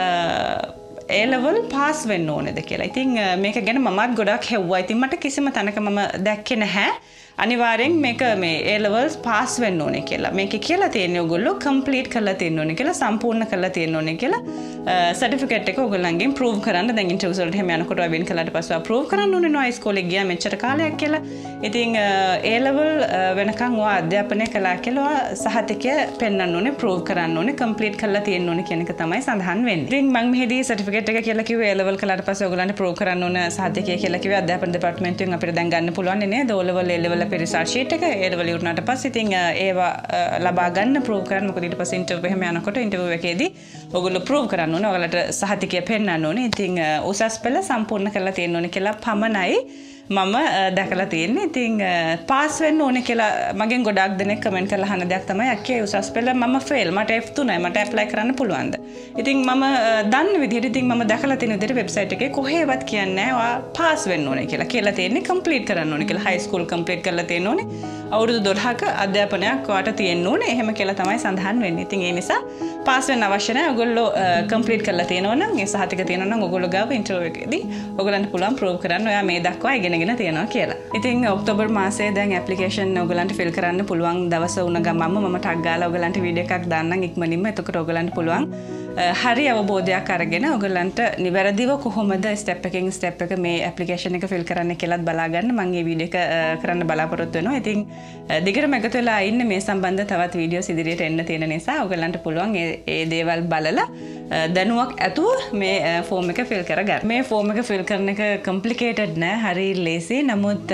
A level pass වෙන්න ඕනේද කියලා. ඉතින් මේක ගැන මමත් ගොඩාක් හෙව්වා. ඉතින් මට කිසිම තැනක මම දැක්කේ නැහැ. අනිවාර්යෙන් මේක මේ A levels pass වෙන්න ඕනේ කියලා. මේකේ කියලා තියෙන්නේ ඔයගොල්ලෝ complete කරලා තියෙන්න ඕනේ කියලා, සම්පූර්ණ කරලා තියෙන්න ඕනේ කියලා certificate එක ඔයගොල්ලන්ගෙන් prove කරන්න. දැන් interviews වලට හැම යනකොට වෙන් කළාට පස්සේ prove කරන්න ඕනේ නෝ ඉස්කෝලේ ගියා මෙච්චර කාලයක් කියලා. ඉතින් A level වෙනකන් ඔයා අධ්‍යාපනය කළා කියලා සහතිකය පෙන්වන්න ඕනේ, prove කරන්න ඕනේ, complete කරලා තියෙන්න ඕනේ කියන එක තමයි සඳහන් වෙන්නේ. ඉතින් මම මෙහිදී certificate එක කියලා කිව්වේ A level කළාට පස්සේ ඔයගොල්ලන්ට prove කරන්න ඕන සහතිකය කියලා කිව්වේ අධ්‍යාපන දෙපාර්තමේන්තුවෙන් අපිට දැන් ගන්න පුළුවන් නේද? O level A level research sheet එක A level ඉවරනාට පස්සේ ඉතින් ඒවා ලබා ගන්න ප්‍රූව් කරන්න. මොකද ඊට පස්සේ ඉන්ටර්විව් එහෙම යනකොට ඉන්ටර්විව් එකේදී ඔයගොල්ලෝ ප්‍රූව් කරන්න ඕනේ. ඔයාලට සහතිකය පෙන්නන්න ඕනේ. ඉතින් උසස් පෙළ සම්පූර්ණ කරලා තියෙන්න ඕනේ කියලා පමණයි මම දැකලා තියෙන්නේ. ඉතින් පාස් වෙන්න ඕනේ කියලා මගෙන් ගොඩාක් දෙනෙක් කමෙන්ට් කරලා අහන දෙයක් තමයි අක්කේ උසස් පෙළ මම ෆේල් මට F තුනයි මට ඇප්ලයි කරන්න පුළුවන්ද? ඉතින් මම දන්න විදිහට ඉතින් මම දැකලා තියෙන විදිහට වෙබ්සයිට් එකේ කොහෙවත් කියන්නේ නැහැ ඔයා පාස් වෙන්න ඕනේ කියලා. කියලා තියෙන්නේ කම්ප්ලීට් කරන්න ඕනේ කියලා. හයි ස්කූල් කම්ප්ලීට් කරලා තියෙන්න ඕනේ. අවුරුදු දොළහක අධ්‍යාපනයක් ඔයාට තියෙන්න ඕනේ. එහෙම කියලා තමයි සඳහන් වෙන්නේ. ඉතින් ඒ නිසා පාස් වෙන්න අවශ්‍ය නැහැ. ඔයගොල්ලෝ කම්ප්ලීට් කරලා තියෙනවා නම් ඒ සහතික තියෙනවා නම් ඔයගොල්ලෝ ගාව ඉන්ටර්විව් එකේදී ඔයගලන්ට පුළුවන් ප්‍රූව් කරන්න ඔයා මේ දක්වා ඉගෙන ගෙන තියෙනවා කියලා. ඉතින් ඔක්තෝබර් මාසයේ දැන් ඇප්ලිකේෂන් ඔයගලන්ට ෆිල් කරන්න පුළුවන් දවස වුණ ගමන්ම මම ටග් ගාලා ඔයගලන්ට වීඩියෝ එකක් දාන්නම් ඉක්මනින්ම. එතකොට ඔයගලන්ට පුළුවන් හරි අවබෝධයක් අරගෙන ඔයගලන්ට නිවැරදිව කොහොමද ස්ටෙප් එකකින් ස්ටෙප් එක මේ ඇප්ලිකේෂන් එක ෆිල් කරන්න කියලාත් බලා ගන්න මම මේ වීඩියෝ එක කරන්න බලාපොරොත්තු වෙනවා. ඉතින් දිගටම එකතු වෙලා ඉන්න මේ සම්බන්ධ තවත් වීඩියෝස් ඉදිරියට එන්න තියෙන නිසා ඔයගලන්ට පුළුවන් ඒ දේවල් බලලා දැනුවක් ඇතුව මේ ෆෝම් එක ෆිල් කරගන්න. මේ ෆෝම් එක ෆිල් කරන එක කොම්ප්ලිකේටඩ් නෑ, හරි ලේසි. නමුත්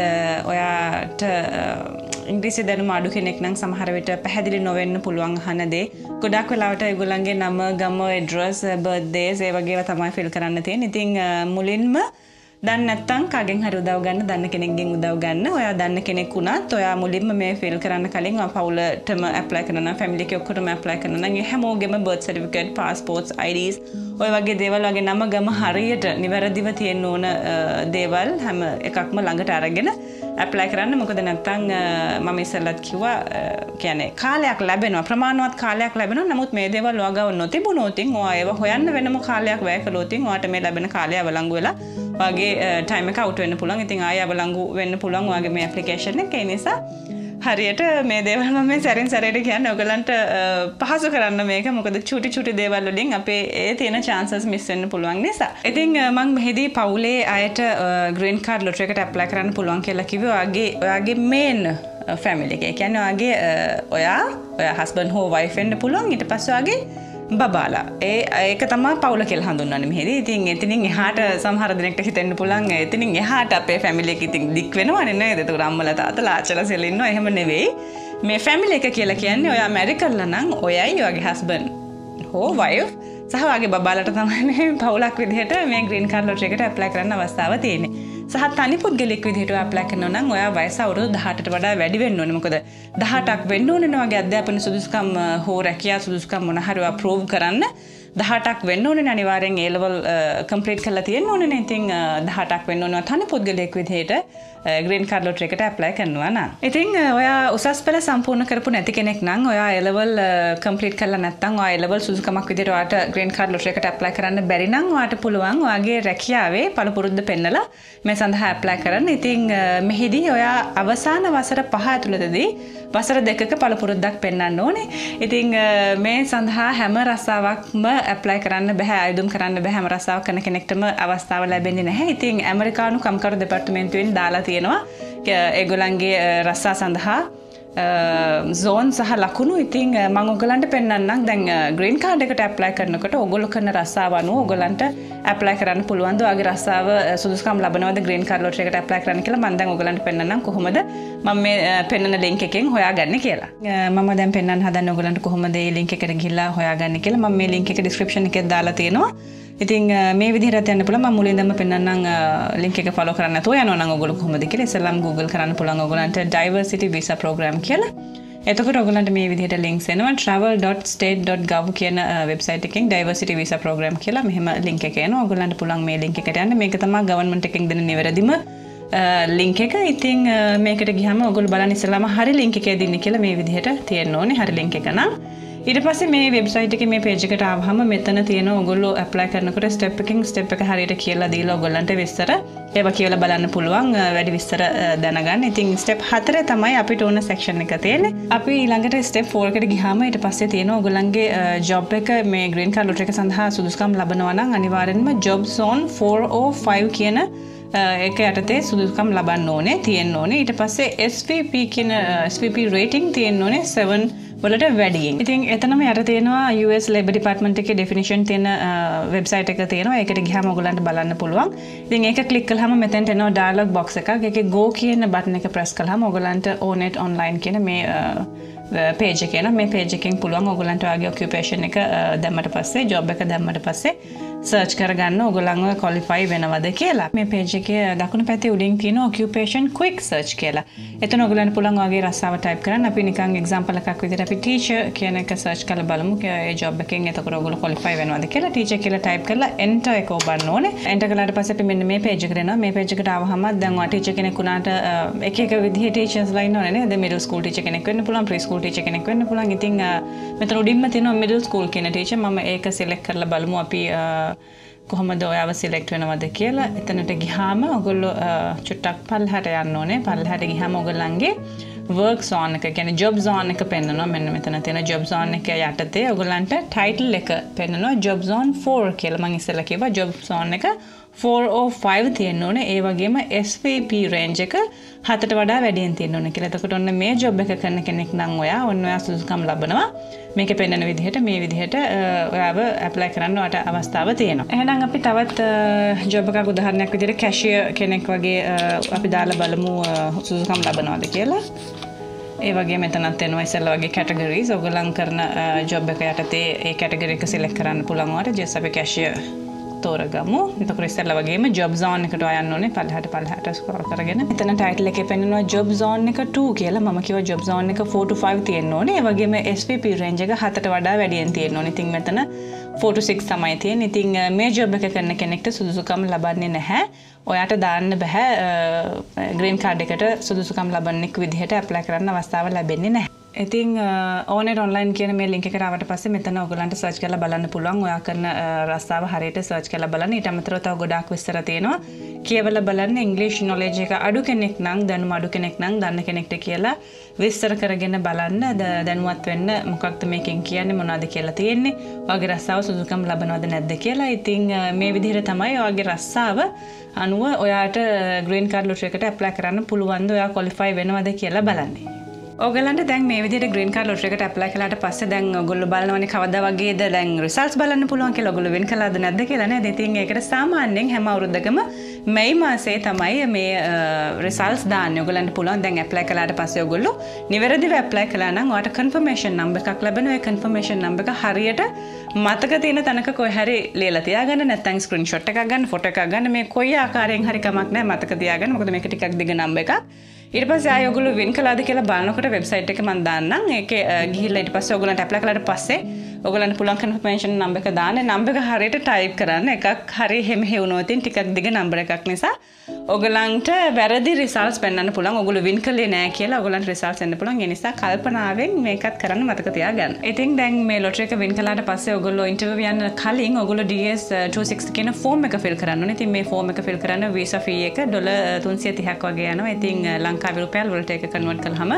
ඔයාට ඉංග්‍රීසි දැනුම අඩු කෙනෙක් නම් සමහර විට පැහැදිලි නොවෙන්න පුළුවන් අහන දේ. ගොඩක් වෙලාවට ඒගොල්ලන්ගේ නම, ගම, ඇඩ්‍රස්, බර්ත්ඩේස් ඒ වගේ ඒවා තමයි ෆිල් කරන්න තියෙන්නේ. ඉතින් මුලින්ම දන්නේ නැත්නම් කාගෙන් හරි උදව් ගන්න, දන්න කෙනෙක්ගෙන් උදව් ගන්න. ඔයා දන්න කෙනෙක් වුණත් ඔයා මුලින්ම මේ ෆිල් කරන්න කලින් ඔයා පවුලටම ඇප්ලයි කරනවා නම්, ෆැමිලි එකේ ඔක්කොටම ඇප්ලයි කරනවා නම් ඒ හැමෝගෙම birth certificate, passports, I Ds ඔය වගේ දේවල් වගේ නම ගම හරියට නිවැරදිව තියෙන්න ඕන දේවල් හැම එකක්ම ළඟට අරගෙන ඇප්ලයි කරන්න. මොකද නැත්නම් මම ඉස්සෙල්ලත් කිව්වා කියන්නේ කාලයක් ලැබෙනවා, ප්‍රමාණවත් කාලයක් ලැබෙනවා. නමුත් මේ දේවල් ඔයා ගාව නොතිබුණොත් ඔයා ඒව හොයන්න වෙනම කාලයක් වැය කළොත් ඔයාට මේ ලැබෙන කාලය අවලංගු වෙලා ඔයාගේ ටයිම් එක අවුට් වෙන්න පුළුවන්. ඉතින් ආයෙ අවලංගු වෙන්න පුළුවන් ඔයාගේ මේ ඇප්ලිකේෂන් එක. ඒ නිසා හරියට මේ දේවල් මම මේ සැරින් සැරේට කියන්නේ ඔයගලන්ට පහසු කරන්න මේක. මොකද චුටි චුටි දේවල් වලින් අපේ ඒ තියෙන chances මිස් වෙන්න පුළුවන් නිසා. ඉතින් මම මෙහිදී පවුලේ අයට green card lottery එකට apply කරන්න පුළුවන් කියලා කිව්වේ ඔයාගේ ඔයාගේ main family එක. ඒ කියන්නේ ඔයාගේ ඔයා ඔයා husband හෝ wife වෙන්න පුළුවන්. ඊට පස්සේ ඔයාගේ බබාලා. ඒ ඒක තමයි පවුල කියලා හඳුන්වන්නේ මෙහෙදී. ඉතින් එතනින් එහාට සමහර දෙනෙක්ට හිතෙන්න පුළුවන් එතනින් එහාට අපේ ෆැමිලි එක ඉතින් දික් වෙනවනේ නේද? ඒක අම්මලා තාත්තලා ආච්චිලා සෙල්ල ඉන්නවා. එහෙම නෙවෙයි. මේ ෆැමිලි එක කියලා කියන්නේ ඔයා මැරි කරලා නම් ඔයයි ඔයාගේ හස්බන්ඩ් හෝ වයිෆ් සහ ඔයාගේ බබාලට තමයි මේ පවුලක් විදිහට මේ ග්‍රීන් කාඩ් ලොටරි එකට ඇප්ලයි කරන්න අවස්ථාව තියෙන්නේ. සහ තනි පුද්ගලෙක් විදිහට ඇප්ලයි කරනවා නම් ඔයා වයස අවුරුදු දහඅටට වඩා වැඩි වෙන්න ඕනේ. මොකද දහඅටක් වෙන්න ඕනේ නේ ඔයාගේ අධ්‍යාපන සුදුසුකම් හෝ රැකියා සුදුසුකම් මොන හරි ඔයා ප්‍රූව් කරන්න. දහඅටක් වෙන්න ඕනේ නේ අනිවාර්යෙන් A level කම්ප්ලීට් කරලා තියෙන්න ඕනේ නේ. ඉතින් දහඅටක් වෙන්න ඕනේ තනි පුද්ගලෙක් විදිහට ග්‍රීන් කාඩ් ලොටරි එකට ඇප්ලයි කරනවා නම්. ඉතින් ඔයා උසස් පෙළ සම්පූර්ණ කරපු නැති කෙනෙක් නම් ඔයා A level කම්ප්ලීට් කරලා නැත්නම් ඔයා A level සුදුසුකමක් විදිහට ඔයාට ග්‍රීන් කාඩ් ලොටරි එකට ඇප්ලයි කරන්න බැරි නම් ඔයාට පුළුවන් ඔයාගේ රැකියාවේ පළපුරුද්ද පෙන්නලා මේ සඳහා ඇප්ලයි කරන්න. ඉතින් මෙහිදී ඔයා අවසාන වසර පහ ඇතුළතදී වසර දෙකක පළපුරුද්දක් පෙන්වන්න ඕනේ. ඉතින් මේ සඳහා හැම රස්සාවක්ම ඇප්ලයි කරන්න බෑ, ආයුධම් කරන්න බෑ. හැම රස්සාවක් කරන කෙනෙක්ටම අවස්ථාව ලැබෙන්නේ නැහැ. ඉතින් ඇමරිකානු කම්කරු දෙපාර්තමේන්තුවෙන් දාලා තියෙනවා ඒගොල්ලන්ගේ රස්සා සඳහා සෝන් සහ ලකුණු ඉතින් මම ඔයගලන්ට පෙන්නන්නම් දැන් ග්‍රීන් කාඩ් එකට ඇප්ලයි කරනකොට ඔයගොල්ලෝ කරන රස්සාව අනුව ඔයගලන්ට ඇප්ලයි කරන්න පුළුවන් ද ඔයගේ රස්සාව සුදුසුකම් ලබනවද ග්‍රීන් කාඩ් ලොටරි එකට ඇප්ලයි කරන්න කියලා මම දැන් ඔයගලන්ට පෙන්නන්නම් කොහොමද මම මේ පෙන්නන ලින්ක් එකෙන් හොයාගන්නේ කියලා. මම දැන් පෙන්නන්න හදන්නේ ඔයගලන්ට කොහොමද මේ ලින්ක් එකට ගිහිල්ලා හොයාගන්නේ කියලා. මම මේ ලින්ක් එක ඩිස්ක්‍රිප්ෂන් එකේ දාලා තියෙනවා. ඉතින් මේ විදිහට යන්න පුළුවන්. මම මුලින්දම පෙන්නන්නම් ලින්ක් එක ෆලෝ කරන්න නැතුව යනවා නම් ඔයගොල්ලෝ කොහොමද කියලා ඉස්සෙල්ලාම Google කරන්න පුළුවන් ඔයගලන්ට diversity visa program කියලා. එතකොට ඔයගලන්ට මේ විදිහට links එනවා travel dot state dot gov කියන වෙබ්සයිට් එකෙන් diversity visa program කියලා මෙහෙම link එක එනවා. ඔයගලන්ට පුළුවන් මේ link එකට යන්න. මේක තමයි government එකෙන් දෙන නිවැරදිම link එක. ඉතින් මේකට ගියාම ඔයගොල්ලෝ බලන්න ඉස්සෙල්ලාම හරි link එකේ දින්නේ කියලා මේ විදිහට තියෙන්න ඕනේ. හරි link එක නම් ඊට පස්සේ මේ වෙබ්සයිට් එකේ මේ page එකට ආවහම මෙතන තියෙන ඔයගොල්ලෝ apply කරනකොට step එකකින් step එක හරියට කියලා දීලා ඔයගොල්ලන්ට විස්තර ඒවා කියලා බලන්න පුළුවන් වැඩි විස්තර දැනගන්න. ඉතින් step හතරේ තමයි අපිට ඕන section එක තියෙන්නේ. අපි ඊළඟට step four එකට ගියාම ඊට පස්සේ තියෙන ඔයගොල්ලන්ගේ job එක මේ green card lottery එක සඳහා සුදුසුකම් ලබනවා නම් අනිවාර්යෙන්ම job zone four oh five කියන ඒක යටතේ සුදුසුකම් ලබන්න ඕනේ තියෙන්න ඕනේ. ඊට පස්සේ S V P කියන S V P rating තියෙන්න ඕනේ seven වලට වැඩියෙන්. ඉතින් එතනම යට තියෙනවා U S Labor Department එකේ definition තියෙන වෙබ්සයිට් එක තියෙනවා. ඒකට ගියාම ඔයගලන්ට බලන්න පුළුවන්. ඉතින් ඒක ක්ලික් කළාම මෙතෙන්ට එනවා dialog box එකක්. ඒකේ go කියන button එක press කළාම ඔයගලන්ට onet online කියන මේ page එක එනවා. මේ page එකෙන් පුළුවන් ඔයගලන්ට ඔයාගේ occupation එක දැම්මට පස්සේ job එක දැම්මට පස්සේ search කරගන්න ඔයගලන්ව qualify වෙනවද කියලා. මේ page එකේ දකුණු පැත්තේ උඩින් තියෙන occupation quick search කියලා. එතන ඔයගලන්ට පුළුවන් ඔයාගේ රස්සාව type කරන්න. අපි නිකන් example එකක් විදිහට අපි teacher කියන එක search කරලා බලමු. ඒ job එකෙන් එතකොට ඔයගොල්ලෝ qualify වෙනවද කියලා. teacher කියලා type කරලා enter එක ඔබන්න ඕනේ. enter කළාට පස්සේ අපි මෙන්න මේ page එකට එනවා. මේ page එකට ආවහම දැන් ඔයා teacher කෙනෙක් වුණාට එක එක විදිහේ teachers ලා ඉන්නවනේ නේද? middle school teacher කෙනෙක් වෙන්න පුළුවන්, pre school teacher කෙනෙක් වෙන්න පුළුවන්. ඉතින් මෙතන උඩින්ම තියෙනවා middle school කියන teacher. මම ඒක select කරලා බලමු අපි කොහොමද ඔයාව select වෙනවද කියලා. එතනට ගියාම ඔයගොල්ලෝ චුට්ටක් පල්ලෙහාට යන්න ඕනේ. පල්ලෙහාට ගියාම ඔයගොල්ලන්ගේ work zone එක කියන්නේ job zone එක පෙන්නනවා. මෙන්න මෙතන තියෙන job zone එක යටතේ ඔයගොල්ලන්ට title එක පෙන්නනවා job zone four කියලා. මම ඉස්සෙල්ලා කිව්වා job zone එක four oh five තියෙන්න ඕනේ. ඒ වගේම S V P range එක හතට වඩා වැඩියෙන් තියෙන්න ඕනේ කියලා. එතකොට ඔන්න මේ job එක කරන කෙනෙක් නම් ඔයා ඔන්න ඔයා සුදුසුකම් ලබනවා. මේකේ පෙන්නන විදිහට මේ විදිහට ඔයාව apply කරන්න ඔයාට අවස්ථාව තියෙනවා. එහෙනම් අපි තවත් job එකක් උදාහරණයක් විදිහට cashier කෙනෙක් වගේ අපි දාලා බලමු සුදුසුකම් ලබනවාද කියලා. ඒ වගේ මෙතනත් එනවා ඉස්සෙල්ලා වගේ categories. ඔයගොල්ලන් කරන job එක යටතේ ඒ category එක select කරන්න පුළුවන් ඔයාලට. just අපි cashier තෝරගමු. එතකොට ඉස්සෙල්ලා වගේම job zone එකට යන්න ඕනේ. පල්ලෙහාට පල්ලෙහාට scroll කරගෙන. එතන title එකේ පෙන්නනවා job zone එක two කියලා. මම කිව්වා job zone එක four to five තියෙන්න ඕනේ. ඒ වගේම S V P range එක හතට වඩා වැඩියෙන් තියෙන්න ඕනේ. ඉතින් මෙතන four to six තමයි තියෙන්නේ. ඉතින් මේ job එක කරන කෙනෙක්ට සුදුසුකම් ලබන්නේ නැහැ. ඔයාට දාන්න බෑ green card එකට සුදුසුකම් ලබන්නෙක් විදිහට apply කරන්න අවස්ථාව ලැබෙන්නේ නැහැ. ඉතින් onet online කියන මේ link එකට ආවට පස්සේ මෙතන ඔයගලන්ට search කරලා බලන්න පුළුවන්. ඔයා කරන රස්සාව හරියට search කරලා බලන්න. ඊට අමතරව තව ගොඩාක් විස්තර තියෙනවා. කියවලා බලන්න English knowledge එක අඩු කෙනෙක් නම් දැනුම අඩු කෙනෙක් නම් දන්න කෙනෙක්ට කියලා විස්තර කරගෙන බලන්න. දැනුවත් වෙන්න මොකක්ද මේකෙන් කියන්නේ මොනවද කියලා තියෙන්නේ. ඔයාගේ රස්සාව සුදුසුකම් ලබනවද නැද්ද කියලා. ඉතින් මේ විදිහට තමයි ඔයාගේ රස්සාව අනුව ඔයාට green card lottery එකට apply කරන්න පුළුවන්ද ඔයා qualify වෙනවද කියලා බලන්නේ. ඔයගලන්ට දැන් මේ විදිහට green card lottery එකට apply කළාට පස්සේ දැන් ඔයගොල්ලෝ බලනවනේ කවදා වගේද දැන් results බලන්න පුළුවන් කියලා. ඔයගොල්ලෝ win කළාද නැද්ද කියලා නේද? ඉතින් ඒකට සාමාන්‍යයෙන් හැම අවුරුද්දකම මේ මාසයේ තමයි මේ results දාන්නේ. ඔයගලන්ට පුළුවන් දැන් apply කළාට පස්සේ ඔයගොල්ලෝ නිවැරදිව apply කළා නම් ඔයාට confirmation number එකක් ලැබෙනවා. ඒ confirmation number එක හරියට මතක තියෙන තැනක කොයි හරි ලියලා තියාගන්න. නැත්නම් screenshot එකක් ගන්න, photo එකක් ගන්න. මේ කොයි ආකාරයෙන් හරි කමක් නැහැ මතක තියාගන්න. මොකද මේක ටිකක් දිග number එකක්. ඊට පස්සේ ආයෙ ඔයගොල්ලෝ win කළාද කියලා බලනකොට වෙබ්සයිට් එක මම දාන්නම්. ඒකේ ගිහිල්ලා ඊට පස්සේ ඔයගොල්ලන්ට apply කළාට පස්සේ ඔයගොල්ලන්ට පුළුවන් confirmation number එක දාන්න. number එක හරියට type කරන්න. එකක් හරිය හැම හේවුනොත් ටිකක් දිග number එකක් නිසා ඔයගොල්ලන්ට වැරදි results පෙන්වන්න පුළුවන්. ඔයගොල්ලෝ win කළේ නැහැ කියලා ඔයගොල්ලන්ට results එන්න පුළුවන්. ඒ නිසා කල්පනාවෙන් මේකත් කරන්න මතක තියාගන්න. ඉතින් දැන් මේ lottery එක win කළාට පස්සේ ඔයගොල්ලෝ interview යන්න කලින් ඔයගොල්ලෝ D S two sixty කියන form එක fill කරන්න ඕනේ. ඉතින් මේ form එක fill කරන්න visa fee එක ඩොලර් තුන්සිය තිහක් වගේ යනවා. ඉතින් ලංකාවේ රුපියල් වලට ඒක convert කළාම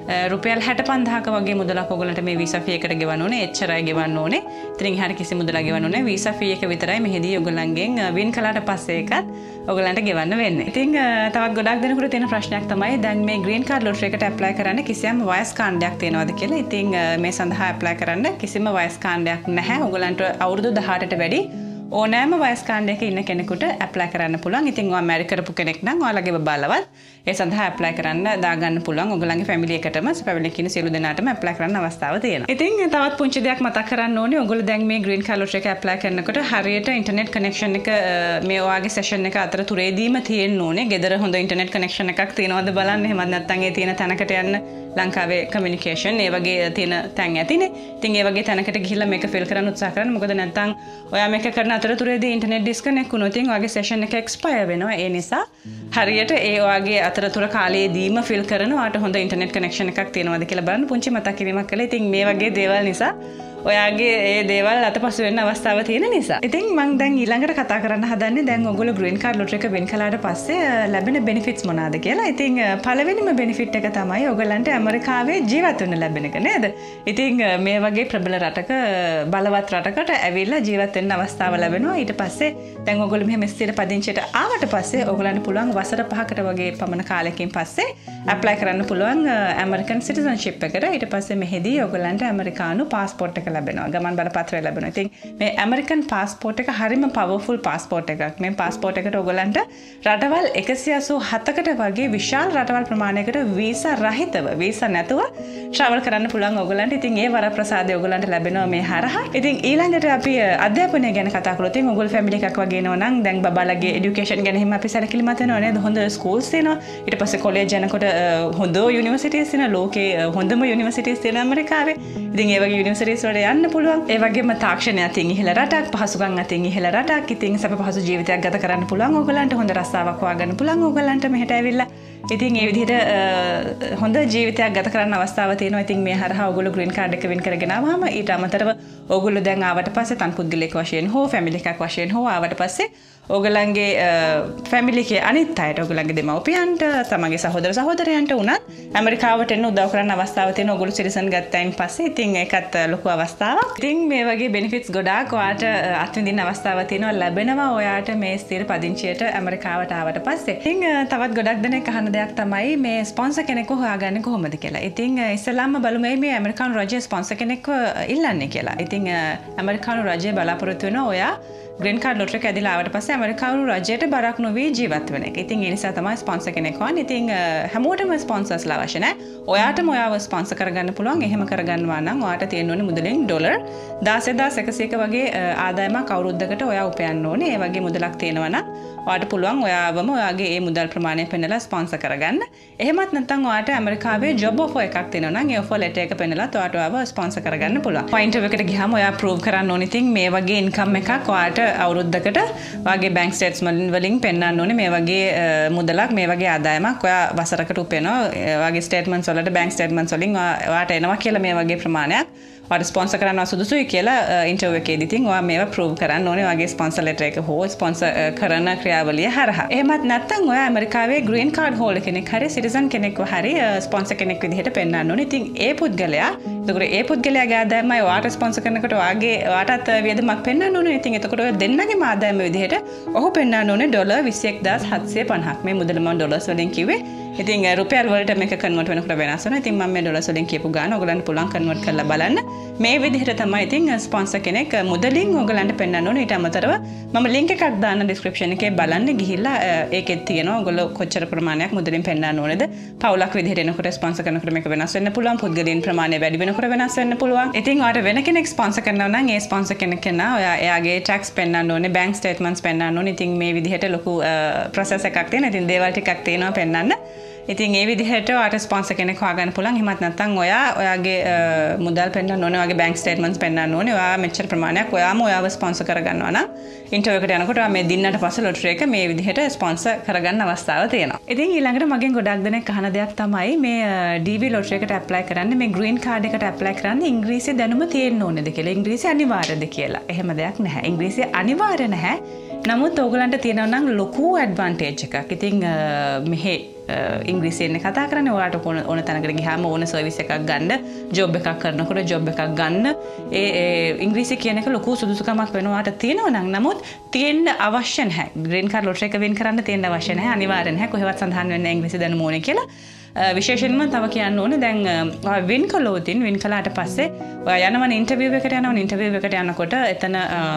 රුපියල් හැට පන්දාහක වගේ මුදලක් ඔයගලන්ට මේ වීසා ෆී එකට ගෙවන්න ඕනේ. එච්චරයි ගෙවන්න ඕනේ. ඉතින් එහාට කිසි මුදලක් ගෙවන්න ඕනේ. වීසා ෆී එක විතරයි මෙහෙදී ඔයගලන්ගෙන් වින් කළාට පස්සේ එකත් ඔයගලන්ට ගෙවන්න වෙන්නේ. ඉතින් තවත් ගොඩක් දෙනෙකුට තියෙන ප්‍රශ්නයක් තමයි දැන් මේ ග්‍රීන් කාඩ් ලොටරි එකට ඇප්ලයි කරන්න කිසියම් වයස් කාණ්ඩයක් තියෙනවද කියලා. ඉතින් මේ සඳහා ඇප්ලයි කරන්න කිසිම වයස් කාණ්ඩයක් නැහැ. ඔයගලන්ට අවුරුදු දහඅටට වැඩි ඕනෑම වයස් කාණ්ඩයක ඉන්න කෙනෙකුට ඇප්ලයි කරන්න පුළුවන්. ඉතින් ඔයා මැරි කරපු කෙනෙක් නම් ඔයාලගේ බබාලවත් ඒ සඳහා ඇප්ලයි කරන්න දාගන්න පුළුවන්. ඔයගලගේ ෆැමිලි එකටම පැමිණිලි කියන සියලු දෙනාටම ඇප්ලයි කරන්න අවස්ථාව තියෙනවා. ඉතින් තවත් පුංචි දෙයක් මතක් කරන්න ඕනේ. ඔයගොල්ලෝ දැන් මේ ග්‍රීන් කාඩ් ලොටරි එක ඇප්ලයි කරනකොට හරියට ඉන්ටර්නෙට් කනෙක්ෂන් එක මේ ඔයාගේ සෙෂන් එක අතර තුරේදීම තියෙන්න ඕනේ. ගෙදර හොඳ ඉන්ටර්නෙට් කනෙක්ෂන් එකක් තියෙනවද බලන්න. එහෙම නැත්නම් ඒ තියෙන තැනකට යන්න ලංකාවේ කමියුනිකේෂන් ඒ වගේ තියෙන තැන් ඇතිනේ. ඉතින් ඒ වගේ තැනකට ගිහිල්ලා මේක ෆිල් කරන්න උත්සාහ කරන්න. මොකද නැත්නම් ඔයා මේක කරන අතරතුරේදී ඉන්ටර්නෙට් ඩිස්කනෙක්ට් වුණොත් ඉතින් ඔයාගේ සෙෂන් එක එක්ස්පයර් වෙනවා. ඒ නිසා හරියට ඒ ඔයාගේ අතරතුර කාලයේදීම ෆිල් කරන ඔයාට හොඳ ඉන්ටර්නෙට් කනෙක්ෂන් එකක් තියෙනවද කියලා බලන්න පුංචි මතක් කිරීමක් කළා. ඉතින් මේ වගේ දේවල් නිසා ඔයාගේ ඒ දේවල් අතපසු වෙන්න අවස්ථාව තියෙන නිසා. ඉතින් මම දැන් ඊළඟට කතා කරන්න හදන්නේ දැන් ඔයගොල්ලෝ ග්‍රීන් කාඩ් ලොටරි එක වෙන් කළාට පස්සේ ලැබෙන බෙනිෆිට්ස් මොනවාද කියලා. ඉතින් පළවෙනිම බෙනිෆිට් එක තමයි ඔයගලන්ට ඇමරිකාවේ ජීවත් වෙන්න ලැබෙන එක නේද? ඉතින් මේ වගේ ප්‍රබල රටක බලවත් රටකට ඇවිල්ලා ජීවත් වෙන්න අවස්ථාව ලැබෙනවා. ඊට පස්සේ දැන් ඔයගොල්ලෝ මෙහෙම ස්ථිර පදිංචියට ආවට පස්සේ ඔයගලන්ට පුළුවන් වසර පහකට වගේ පමණ කාලයකින් පස්සේ ඇප්ලයි කරන්න පුළුවන් ඇමරිකන් සිටිසන්ෂිප් එකට. ඊට පස්සේ මෙහෙදී ඔයගලන්ට ඇමරිකානු පාස්පෝර්ට් එක ලැබෙනවා. ගමන් බලපත්‍රය ලැබෙනවා. ඉතින් මේ ඇමරිකන් පාස්පෝර්ට් එක හරිම පවර්ෆුල් පාස්පෝර්ට් එකක්. මේ පාස්පෝර්ට් එකට ඔයගලන්ට රටවල් එකසිය අසූ හතකට වගේ විශාල රටවල් ප්‍රමාණයකට වීසා රහිතව වීසා නැතුව ට්‍රැවල් කරන්න පුළුවන් ඔයගලන්ට. ඉතින් ඒ වරප්‍රසාදය ඔයගලන්ට ලැබෙනවා මේ හරහා. ඉතින් ඊළඟට අපි අධ්‍යාපනය ගැන කතා කරලා ඉතින් ඔයගොල්ලෝ ෆැමිලි එකක් වගේ එනවා නම් දැන් බබාලගේ এডুকেෂන් ගැන හිම අපි සැලකිලිමත් වෙනවා නේද? හොඳ ස්කූල්ස් තියෙනවා. ඊට පස්සේ කොලෙජ් යනකොට හොඳ යුනිවර්සිටිස් තියෙනවා. ලෝකේ හොඳම යුනිවර්සිටිස් තියෙනවා ඇමරිකාවේ. ඉතින් ඒ වගේ යුනිවර්සිටිස් වලට යන්න පුළුවන්. ඒ වගේම තාක්ෂණය අතින් ඉහළ රටක්, පහසුකම් අතින් ඉහළ රටක්. ඉතින් සැප පහසු ජීවිතයක් ගත කරන්න පුළුවන් ඕගලන්ට. හොඳ රස්සාවක් හොයාගන්න පුළුවන් ඕගලන්ට මෙහෙට ඇවිල්ලා. ඉතින් ඒ විදිහට හොඳ ජීවිතයක් ගත කරන්න අවස්ථාව තියෙනවා. ඉතින් මේ හරහා ඔයගොල්ලෝ ග්‍රීන් කාඩ් එක වින් කරගෙන ආවම ඊට අමතරව ඔයගොල්ලෝ දැන් ආවට පස්සේ තන් පුද්ගලයෙක් වශයෙන් හෝ ෆැමිලි එකක් වශයෙන් හෝ ආවට පස්සේ ඔයගලන්ගේ ෆැමිලි එකේ අනිත් අයට ඔයගලන්ගේ දෙමව්පියන්ට තමන්ගේ සහෝදර සහෝදරයන්ට උනත් ඇමරිකාවට එන්න උදව් කරන්න අවස්ථාව තියෙනවා. ඔයගොල්ලෝ සිටිසන් ගත්තයින් පස්සේ ඉතින් ඒකත් ලොකු අවස්ථාවක්. ඉතින් මේ වගේ බෙනිෆිට්ස් ගොඩාක් ඔයාට අත්විඳින්න අවස්ථාවක් තියෙනවා ලැබෙනවා ඔයාට මේ ස්ථිර පදිංචියට ඇමරිකාවට ආවට පස්සේ. ඉතින් තවත් ගොඩක් දෙනෙක් අහන දෙයක් තමයි මේ ස්පොන්සර් කෙනෙක්ව හොයාගන්නේ කොහොමද කියලා. ඉතින් ඉස්සෙල්ලාම බලමු මේ ඇමරිකානු රජයේ ස්පොන්සර් කෙනෙක්ව ඉල්ලන්නේ කියලා. ඉතින් ඇමරිකානු රජය බලාපොරොත්තු වෙනවා ඔයා ග්‍රීන් කාඩ් ලොටරි එක ඇදලා ආවට පස්සේ ඇමරිකානු රජයට බරක් නොවී ජීවත් වෙන එක. ඉතින් ඒ නිසා තමයි ස්පොන්සර් කෙනෙක් හොයන්නේ. ඉතින් හැමෝටම ස්පොන්සර්ස්ලා අවශ්‍ය නැහැ. ඔයාටම ඔයාව ස්පොන්සර් කරගන්න පුළුවන්. එහෙම කරගන්නවා නම් ඔයාට තියෙන්න ඕනේ මුදලින් ඩොලර් දාස් හදාස් එකසියක වගේ ආදායමක් අවුරුද්දකට ඔයා උපයන්න ඕනේ. ඒ වගේ මුදලක් තියෙනවා නම් ඔයාට පුළුවන් ඔයාවම ඔයාගේ ඒ මුදල් ප්‍රමාණය පෙන්නලා ස්පොන්සර් කරගන්න. එහෙමත් නැත්නම් ඔයාට ඇමරිකාවේ ජොබ් ඔෆර් එකක් තියෙනවා නම් ඒ ඔෆර් ලෙටර් එක පෙන්නලා ඔයාට ඔයාව ස්පොන්සර් කරගන්න පුළුවන්. පොයින්ටර් එකට ගියාම ඔයා ප්‍රූව් කරන්න ඕනේ. ඉතින් මේ වගේ ඉන්කම් එකක් ඔයාට අවුරුද්දකට ඔයාගේ බැංක් ස්ටේට්මන්ට් වලින් පෙන්නන්න ඕනේ. මේ වගේ මුදලක් මේ වගේ ආදායමක් ඔයා වසරකට උපයනවා. ඔයාගේ ස්ටේට්මන්ට්ස් වලට බැංක් ස්ටේට්මන්ට්ස් වලින් ඔයාට එනවා කියලා මේ වගේ ප්‍රමාණයක් ඔයාට ස්පොන්සර් කරන්න සුදුසුයි කියලා ඉන්ටර්විව් එකේදී ඉතින් ඔයා මේවා ප්‍රූව් කරන්න ඕනේ. ඔයාගේ ස්පොන්සර් ලෙටර් එක හෝ ස්පොන්සර් කරන ක්‍රියාවලිය හරහා. එහෙමත් නැත්නම් ඔයා ඇමරිකාවේ ග්‍රීන් කාඩ් හෝල්ඩර් කෙනෙක් හරි සිටිසන් කෙනෙක්ව හරි ස්පොන්සර් කෙනෙක් විදිහට පෙන්නන්න ඕනේ. ඉතින් ඒ පුද්ගලයා එතකොට ඒ පුද්ගලයාගේ ආදායමයි ඔයාට ස්පොන්සර් කරනකොට ඔයාගේ ඔයාටත් වියදමක් පෙන්නන්න ඕනේ. ඉතින් එතකොට ඔය දෙන්නගේම ආදායම විදිහට ඔහු පෙන්නන්න ඕනේ ඩොලර් විසි එක් හදාස් හත්සිය පනහක්. මේ මුදල මම ඩොලර්ස් වලින් කිව්වේ. ඉතින් රුපියල් වලට මේක කන්වර්ට් වෙනකොට වෙනස් වෙනවා. ඉතින් මම මේ ඩොලර්ස් වලින් කියපු ගාන ඔයගලන්ට පුළුවන් කන්වර්ට් කරලා බලන්න. මේ විදිහට තමයි ඉතින් ස්පොන්සර් කෙනෙක් මුදලින් ඔයගලන්ට පෙන්නන්න ඕනේ. ඊට අමතරව මම ලින්ක් එකක් දාන්න ඩිස්ක්‍රිප්ෂන් එකේ බලන්න ගිහිල්ලා ඒකෙත් තියෙනවා ඔයගොල්ලෝ කොච්චර ප්‍රමාණයක් මුදලින් පෙන්නන්න ඕනේද. පවුලක් විදිහට එනකොට ස්පොන්සර් කරනකොට මේක වෙනස් වෙන්න පුළුවන්. පුද්ගලයන් ප්‍රමාණය වැඩි වෙනකොට වෙනස් වෙන්න පුළුවන්. ඉතින් ඔයාලට වෙන කෙනෙක් ස්පොන්සර් කරනවා නම් ඒ ස්පොන්සර් කෙනෙක් කෙනා ඔයා එයාගේ ටැක්ස් පෙන්නන්න ඕනේ, බැංක් ස්ටේට්මන්ට්ස් පෙන්නන්න ඕනේ. ඉතින් මේ විදිහට ලොකු ප්‍රොසෙස් එකක් තියෙනවා. ඉතින් දේවල් ටිකක් තියෙනවා පෙන්නන්න. ඉතින් ඒ විදිහට ඔයාට ස්පොන්සර් කෙනෙක් හොයාගන්න පුළුවන්. එහෙමත් නැත්නම් ඔයා ඔයාගේ මුදල් පෙන්නන්න ඕනේ, ඔයාගේ බැංක් ස්ටේට්මන්ට්ස් පෙන්නන්න ඕනේ. ඔයා මෙච්චර ප්‍රමාණයක් ඔයාම ඔයාව ස්පොන්සර් කරගන්නවා නම් ඉන්ටර්විව් එකට යනකොට ඔයා මේ දින්නට පස්සේ ලොටරි එක මේ විදිහට ස්පොන්සර් කරගන්න අවස්ථාව තියෙනවා. ඉතින් ඊළඟට මගෙන් ගොඩක් දෙනෙක් අහන දෙයක් තමයි මේ ඩීවී ලොටරි එකට ඇප්ලයි කරන්න, මේ ග්‍රීන් කාඩ් එකට ඇප්ලයි කරන්න ඉංග්‍රීසි දැනුම තියෙන්න ඕනේද කියලා. ඉංග්‍රීසි අනිවාර්යද කියලා. එහෙම දෙයක් නැහැ. ඉංග්‍රීසි අනිවාර්ය නැහැ. නමුත් ඕගලන්ට තියෙනවා නම් ලොකු ඇඩ්වාන්ටේජ් එකක්. ඉතින් මෙහි ඉංග්‍රීසියෙන් කතා කරන්නේ. ඔයාට ඕන ඕන තැනකට ගියාම ඕන සර්විස් එකක් ගන්න, ජොබ් එකක් කරනකොට ජොබ් එකක් ගන්න ඒ ඉංග්‍රීසි කියන එක ලොකු සුදුසුකමක් වෙනවාට තියෙනවා නම් නමුත් තියෙන්න අවශ්‍ය නැහැ. ග්‍රීන් කාඩ් ලොටරි එක වින් කරන්න තියෙන්න අවශ්‍ය නැහැ. අනිවාර්ය නැහැ. කොහෙවත් සඳහන් වෙන්නේ ඉංග්‍රීසි දැනුම ඕනේ කියලා. විශේෂයෙන්ම තව කියන්න ඕනේ දැන් ඔයා වින් කළොතින් වින් කළාට පස්සේ ඔයා යනවනේ ඉන්ටර්විව් එකට යනවනේ ඉන්ටර්විව් එකට යනකොට එතන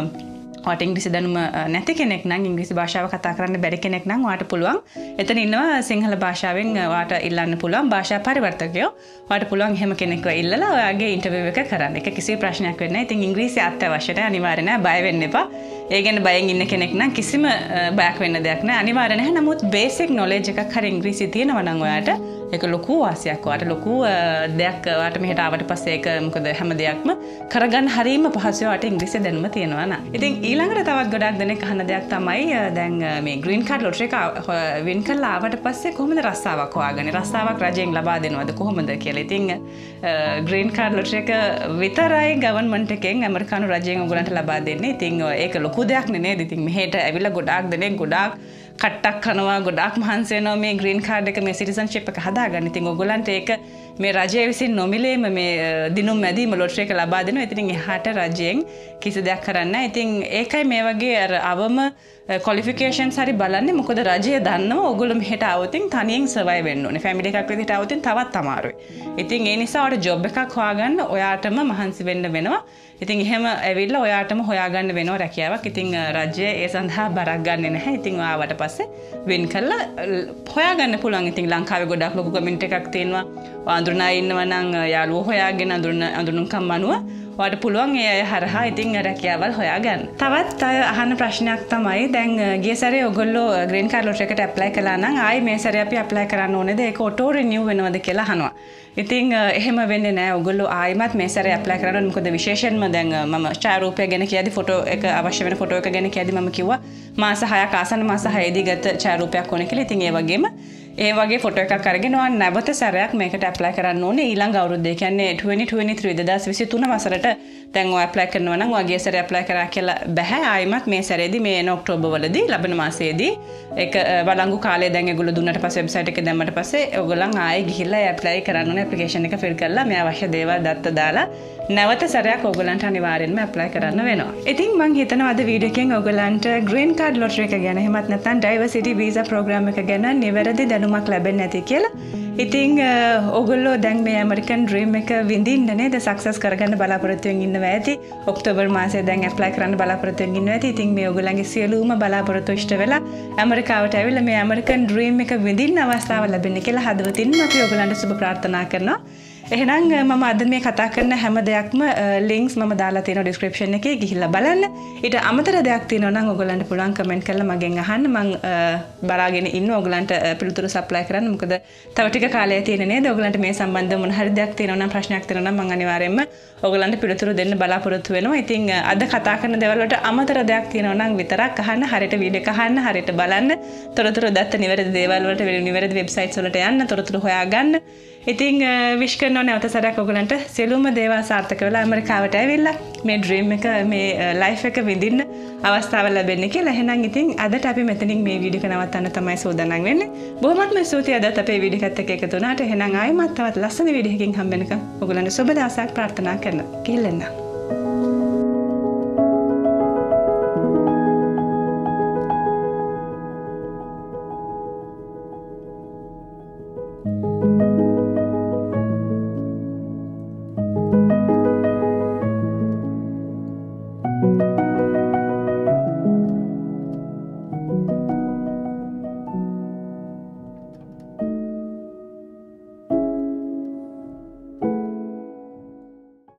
ඔයාට ඉංග්‍රීසි දැනුම නැති කෙනෙක් නම් ඉංග්‍රීසි භාෂාව කතා කරන්න බැරි කෙනෙක් නම් ඔයාට පුළුවන් එතන ඉන්නවා සිංහල භාෂාවෙන් ඔයාට ඉල්ලන්න පුළුවන් භාෂා පරිවර්තකයෝ. ඔයාට පුළුවන් එහෙම කෙනෙක්ව ඉල්ලලා ඔයාගේ ඉන්ටර්විව් එක කරන්න. ඒක කිසි ප්‍රශ්නයක් වෙන්නේ නැහැ. ඉතින් ඉංග්‍රීසි අත්‍යවශ්‍ය නැහැ. අනිවාර්ය නැහැ. බය වෙන්න එපා. ඒ ගැන බයෙන් ඉන්න කෙනෙක් නම් කිසිම බයක් වෙන්න දෙයක් නැහැ. අනිවාර්ය නැහැ. නමුත් බේසික් නොලෙජ් එකක් හරි ඉංග්‍රීසි තියෙනවා නම් ඔයාට ඒක ලොකු වාසියක්. ඔයාට ලොකු දෙයක් ඔයාට මෙහෙට ආවට පස්සේ ඒක මොකද හැම දෙයක්ම කරගන්න හරීම පහසුයි ඔයාට ඉංග්‍රීසි දැනුම තියෙනවා නම්. ඉතින් ඊළඟට තවත් ගොඩක් දෙනෙක් අහන දෙයක් තමයි දැන් මේ ග්‍රීන් කාඩ් ලොටරි එක වින් කරලා ආවට පස්සේ කොහොමද රස්සාවක් හොයාගන්නේ? රස්සාවක් රජයෙන් ලබා දෙනවද කොහොමද කියලා. ඉතින් ග්‍රීන් කාඩ් ලොටරි එක විතරයි ගවර්න්මන්ට් එකෙන් ඇමරිකානු රජයෙන් ඔයගොල්ලන්ට ලබා දෙන්නේ. ඉතින් ඒක ලොකු දෙයක් නෙනේද? ඉතින් මෙහෙට ඇවිල්ලා ගොඩාක් දෙනෙක් ගොඩාක් කට්ටක් කරනවා ගොඩාක් මහන්සි වෙනවා මේ ග්‍රීන් කාඩ් එක මේ සිටිසන්ෂිප් එක හදාගන්න. ඉතින් ඔයගොල්ලන්ට ඒක මේ රජය විසින් නොමිලේම මේ දිනුම් මැදීම ලොටරි එක ලබා දෙනවා. ඉතින් එහාට රජයෙන් කිසි දෙයක් කරන්නේ නැහැ. ඉතින් ඒකයි මේ වගේ අර අවම ක්වොලිෆිකේෂන්ස් හරි බලන්නේ. මොකද රජය දන්නවා ඔයගොල්ලෝ මෙහෙට આવොතින් තනියෙන් සර්වයිව් වෙන්න ඕනේ. ෆැමිලි එකක් විදිහට આવොතින් තවත් අමාරුයි. ඉතින් ඒ නිසා ඔයාලට ජොබ් එකක් හොයාගන්න ඔයාටම මහන්සි වෙන්න වෙනවා. ඉතින් එහෙම ඇවිල්ලා ඔයාටම හොයාගන්න වෙනවා රැකියාවක්. ඉතින් රජය ඒ සඳහා බරක් ගන්නෙ නැහැ. ඉතින් ආවට පස්සේ වින් කරලා හොයාගන්න පුළුවන්. ඉතින් ලංකාවේ ගොඩක් ලොකු කමෙන්ට් එකක් තියෙනවා. අඳුරනා ඉන්නවා නම් යාළුවෝ හොයාගෙන අඳුරන අඳුරුම්කම් අනුව ඔයාට පුළුවන් ඒ අය හරහා ඉතින් රැකියාවල් හොයාගන්න. තවත් අය අහන ප්‍රශ්නයක් තමයි දැන් ගිය සැරේ ඔයගොල්ලෝ ග්‍රීන් කාඩ් ලොටරි එකට ඇප්ලයි කළා නම් ආයි මේ සැරේ අපි ඇප්ලයි කරන්න ඕනේද? ඒක ඔටෝ රිනිව් වෙනවද කියලා අහනවා. ඉතින් එහෙම වෙන්නේ නැහැ. ඔයගොල්ලෝ ආයිමත් මේ සැරේ ඇප්ලයි කරන්න ඕනේ. මොකද විශේෂයෙන්ම දැන් මම ඡායාරූපය ගැන කියද්දි ෆොටෝ එක අවශ්‍ය වෙන ෆොටෝ එක ගැන කියද්දි මම කිව්වා මාස හයක් ආසන්න මාස හයේදී ගත ඡායාරූපයක් ඕනේ කියලා. ඉතින් ඒ වගේම ඒ වගේ ෆොටෝ එකක් අරගෙන ඔයා නැවත සැරයක් මේකට ඇප්ලයි කරන්න ඕනේ ඊළඟ අවුරුද්දේ. ඒ කියන්නේ twenty twenty-three දෙදාස් විසිතුන වසරට දැන් ඔයා ඇප්ලයි කරනවා නම් ඔයා ගිය සැරේ ඇප්ලයි කරා කියලා බෑ. ආයිමත් මේ සැරේදී මේ එන ඔක්තෝබර් වලදී ලබන මාසයේදී ඒක වළංගු කාලය දැන් ඒගොල්ලෝ දුන්නට පස්සේ වෙබ්සයිට් එකේ දැම්මට පස්සේ ඔයගොල්ලන් ආයෙ ගිහිල්ලා ඇප්ලයි කරන්න ඕනේ. ඇප්ලිකේෂන් එක ෆිල් කරලා මේ අවශ්‍ය දේවල් දත්ත දාලා නැවත සැරයක් ඔයගොල්ලන්ට අනිවාර්යෙන්ම ඇප්ලයි කරන්න වෙනවා. ඉතින් මම හිතනවා අද වීඩියෝ එකෙන් ඔයගොල්ලන්ට ග්‍රීන් කාඩ් ලොටරි එක ගැන එහෙමත් නැත්නම් ඩයිවර්සිටි වීසා ප්‍රෝග්‍රෑම් එක ගැන නිවැරදි දැනුමක් ලැබෙන්නේ නැති කියලා. ඉතින් ඔයගොල්ලෝ දැන් මේ ඇමරිකන් ඩ්‍රීම් එක විඳින්න නේද සක්සස් කරගන්න බලාපොරොත්තු වෙමින් ඉන්නවා ඇති. ඔක්තෝබර් මාසයේ දැන් ඇප්ලයි කරන්න බලාපොරොත්තු වෙමින් ඉන්නවා ඇති. ඉතින් මේ ඔයගොල්ලන්ගේ සියලුම බලාපොරොත්තු ඉෂ්ට වෙලා ඇමරිකාවට ඇවිල්ලා මේ ඇමරිකන් ඩ්‍රීම් එක විඳින්න අවස්ථාව ලැබෙන්න කියලා හදවතින්ම අපි ඔයගොල්ලන්ට සුබ ප්‍රාර්ථනා කරනවා. එහෙනම් මම අද මේ කතා කරන හැම දෙයක්ම ලින්ක්ස් මම දාලා තියෙනවා ඩිස්ක්‍රිප්ෂන් එකේ ගිහිල්ලා බලන්න. ඊට අමතර දෙයක් තියෙනවා නම් ඔයගොල්ලන්ට පුළුවන් කමෙන්ට් කරලා මගෙන් අහන්න. මම බලාගෙන ඉන්නවා ඔයගොල්ලන්ට පිළිතුරු සප්ලයි කරන්න. මොකද තව ටික කාලය තියෙන නේද? ඔයගොල්ලන්ට මේ සම්බන්ධව මොන හරි දෙයක් තියෙනවා නම් ප්‍රශ්නයක් තියෙනවා නම් මම අනිවාර්යයෙන්ම ඔයගොල්ලන්ට පිළිතුරු දෙන්න බලාපොරොත්තු වෙනවා. ඉතින් අද කතා කරන දේවල් වලට අමතර දෙයක් තියෙනවා නම් විතරක් අහන්න. හරියට වීඩියෝ එක අහන්න. හරියට බලන්න. තොරතුරු දත්ත නිවැරදි දේවල් වලට නිවැරදි වෙබ්සයිට්ස් වලට යන්න. තොරතුරු හොයාගන්න. ඉතින් විශ් කරනවා නැවත සැරයක් ඔයගලන්ට සියලුම දේවල් සාර්ථක වෙලා ඇමරිකාවට ඇවිල්ලා මේ ඩ්‍රීම් එක මේ ලයිෆ් එක විඳින්න අවස්ථාව ලැබෙන්න කියලා. එහෙනම් ඉතින් අදට අපි මෙතනින් මේ වීඩියෝ එක නවත්තන්න තමයි සූදානම් වෙන්නේ. බොහොමත්ම ස්තුතියි අදත් අපේ වීඩියෝ එකත් එක්ක එකතු වුණාට. එහෙනම් ආයෙමත් තවත් ලස්සන වීඩියෝ එකකින් හම්බ වෙනකම් ඔයගලන්ට සුබ දවසක් ප්‍රාර්ථනා කරනවා. කිහිල්ලෙන්න.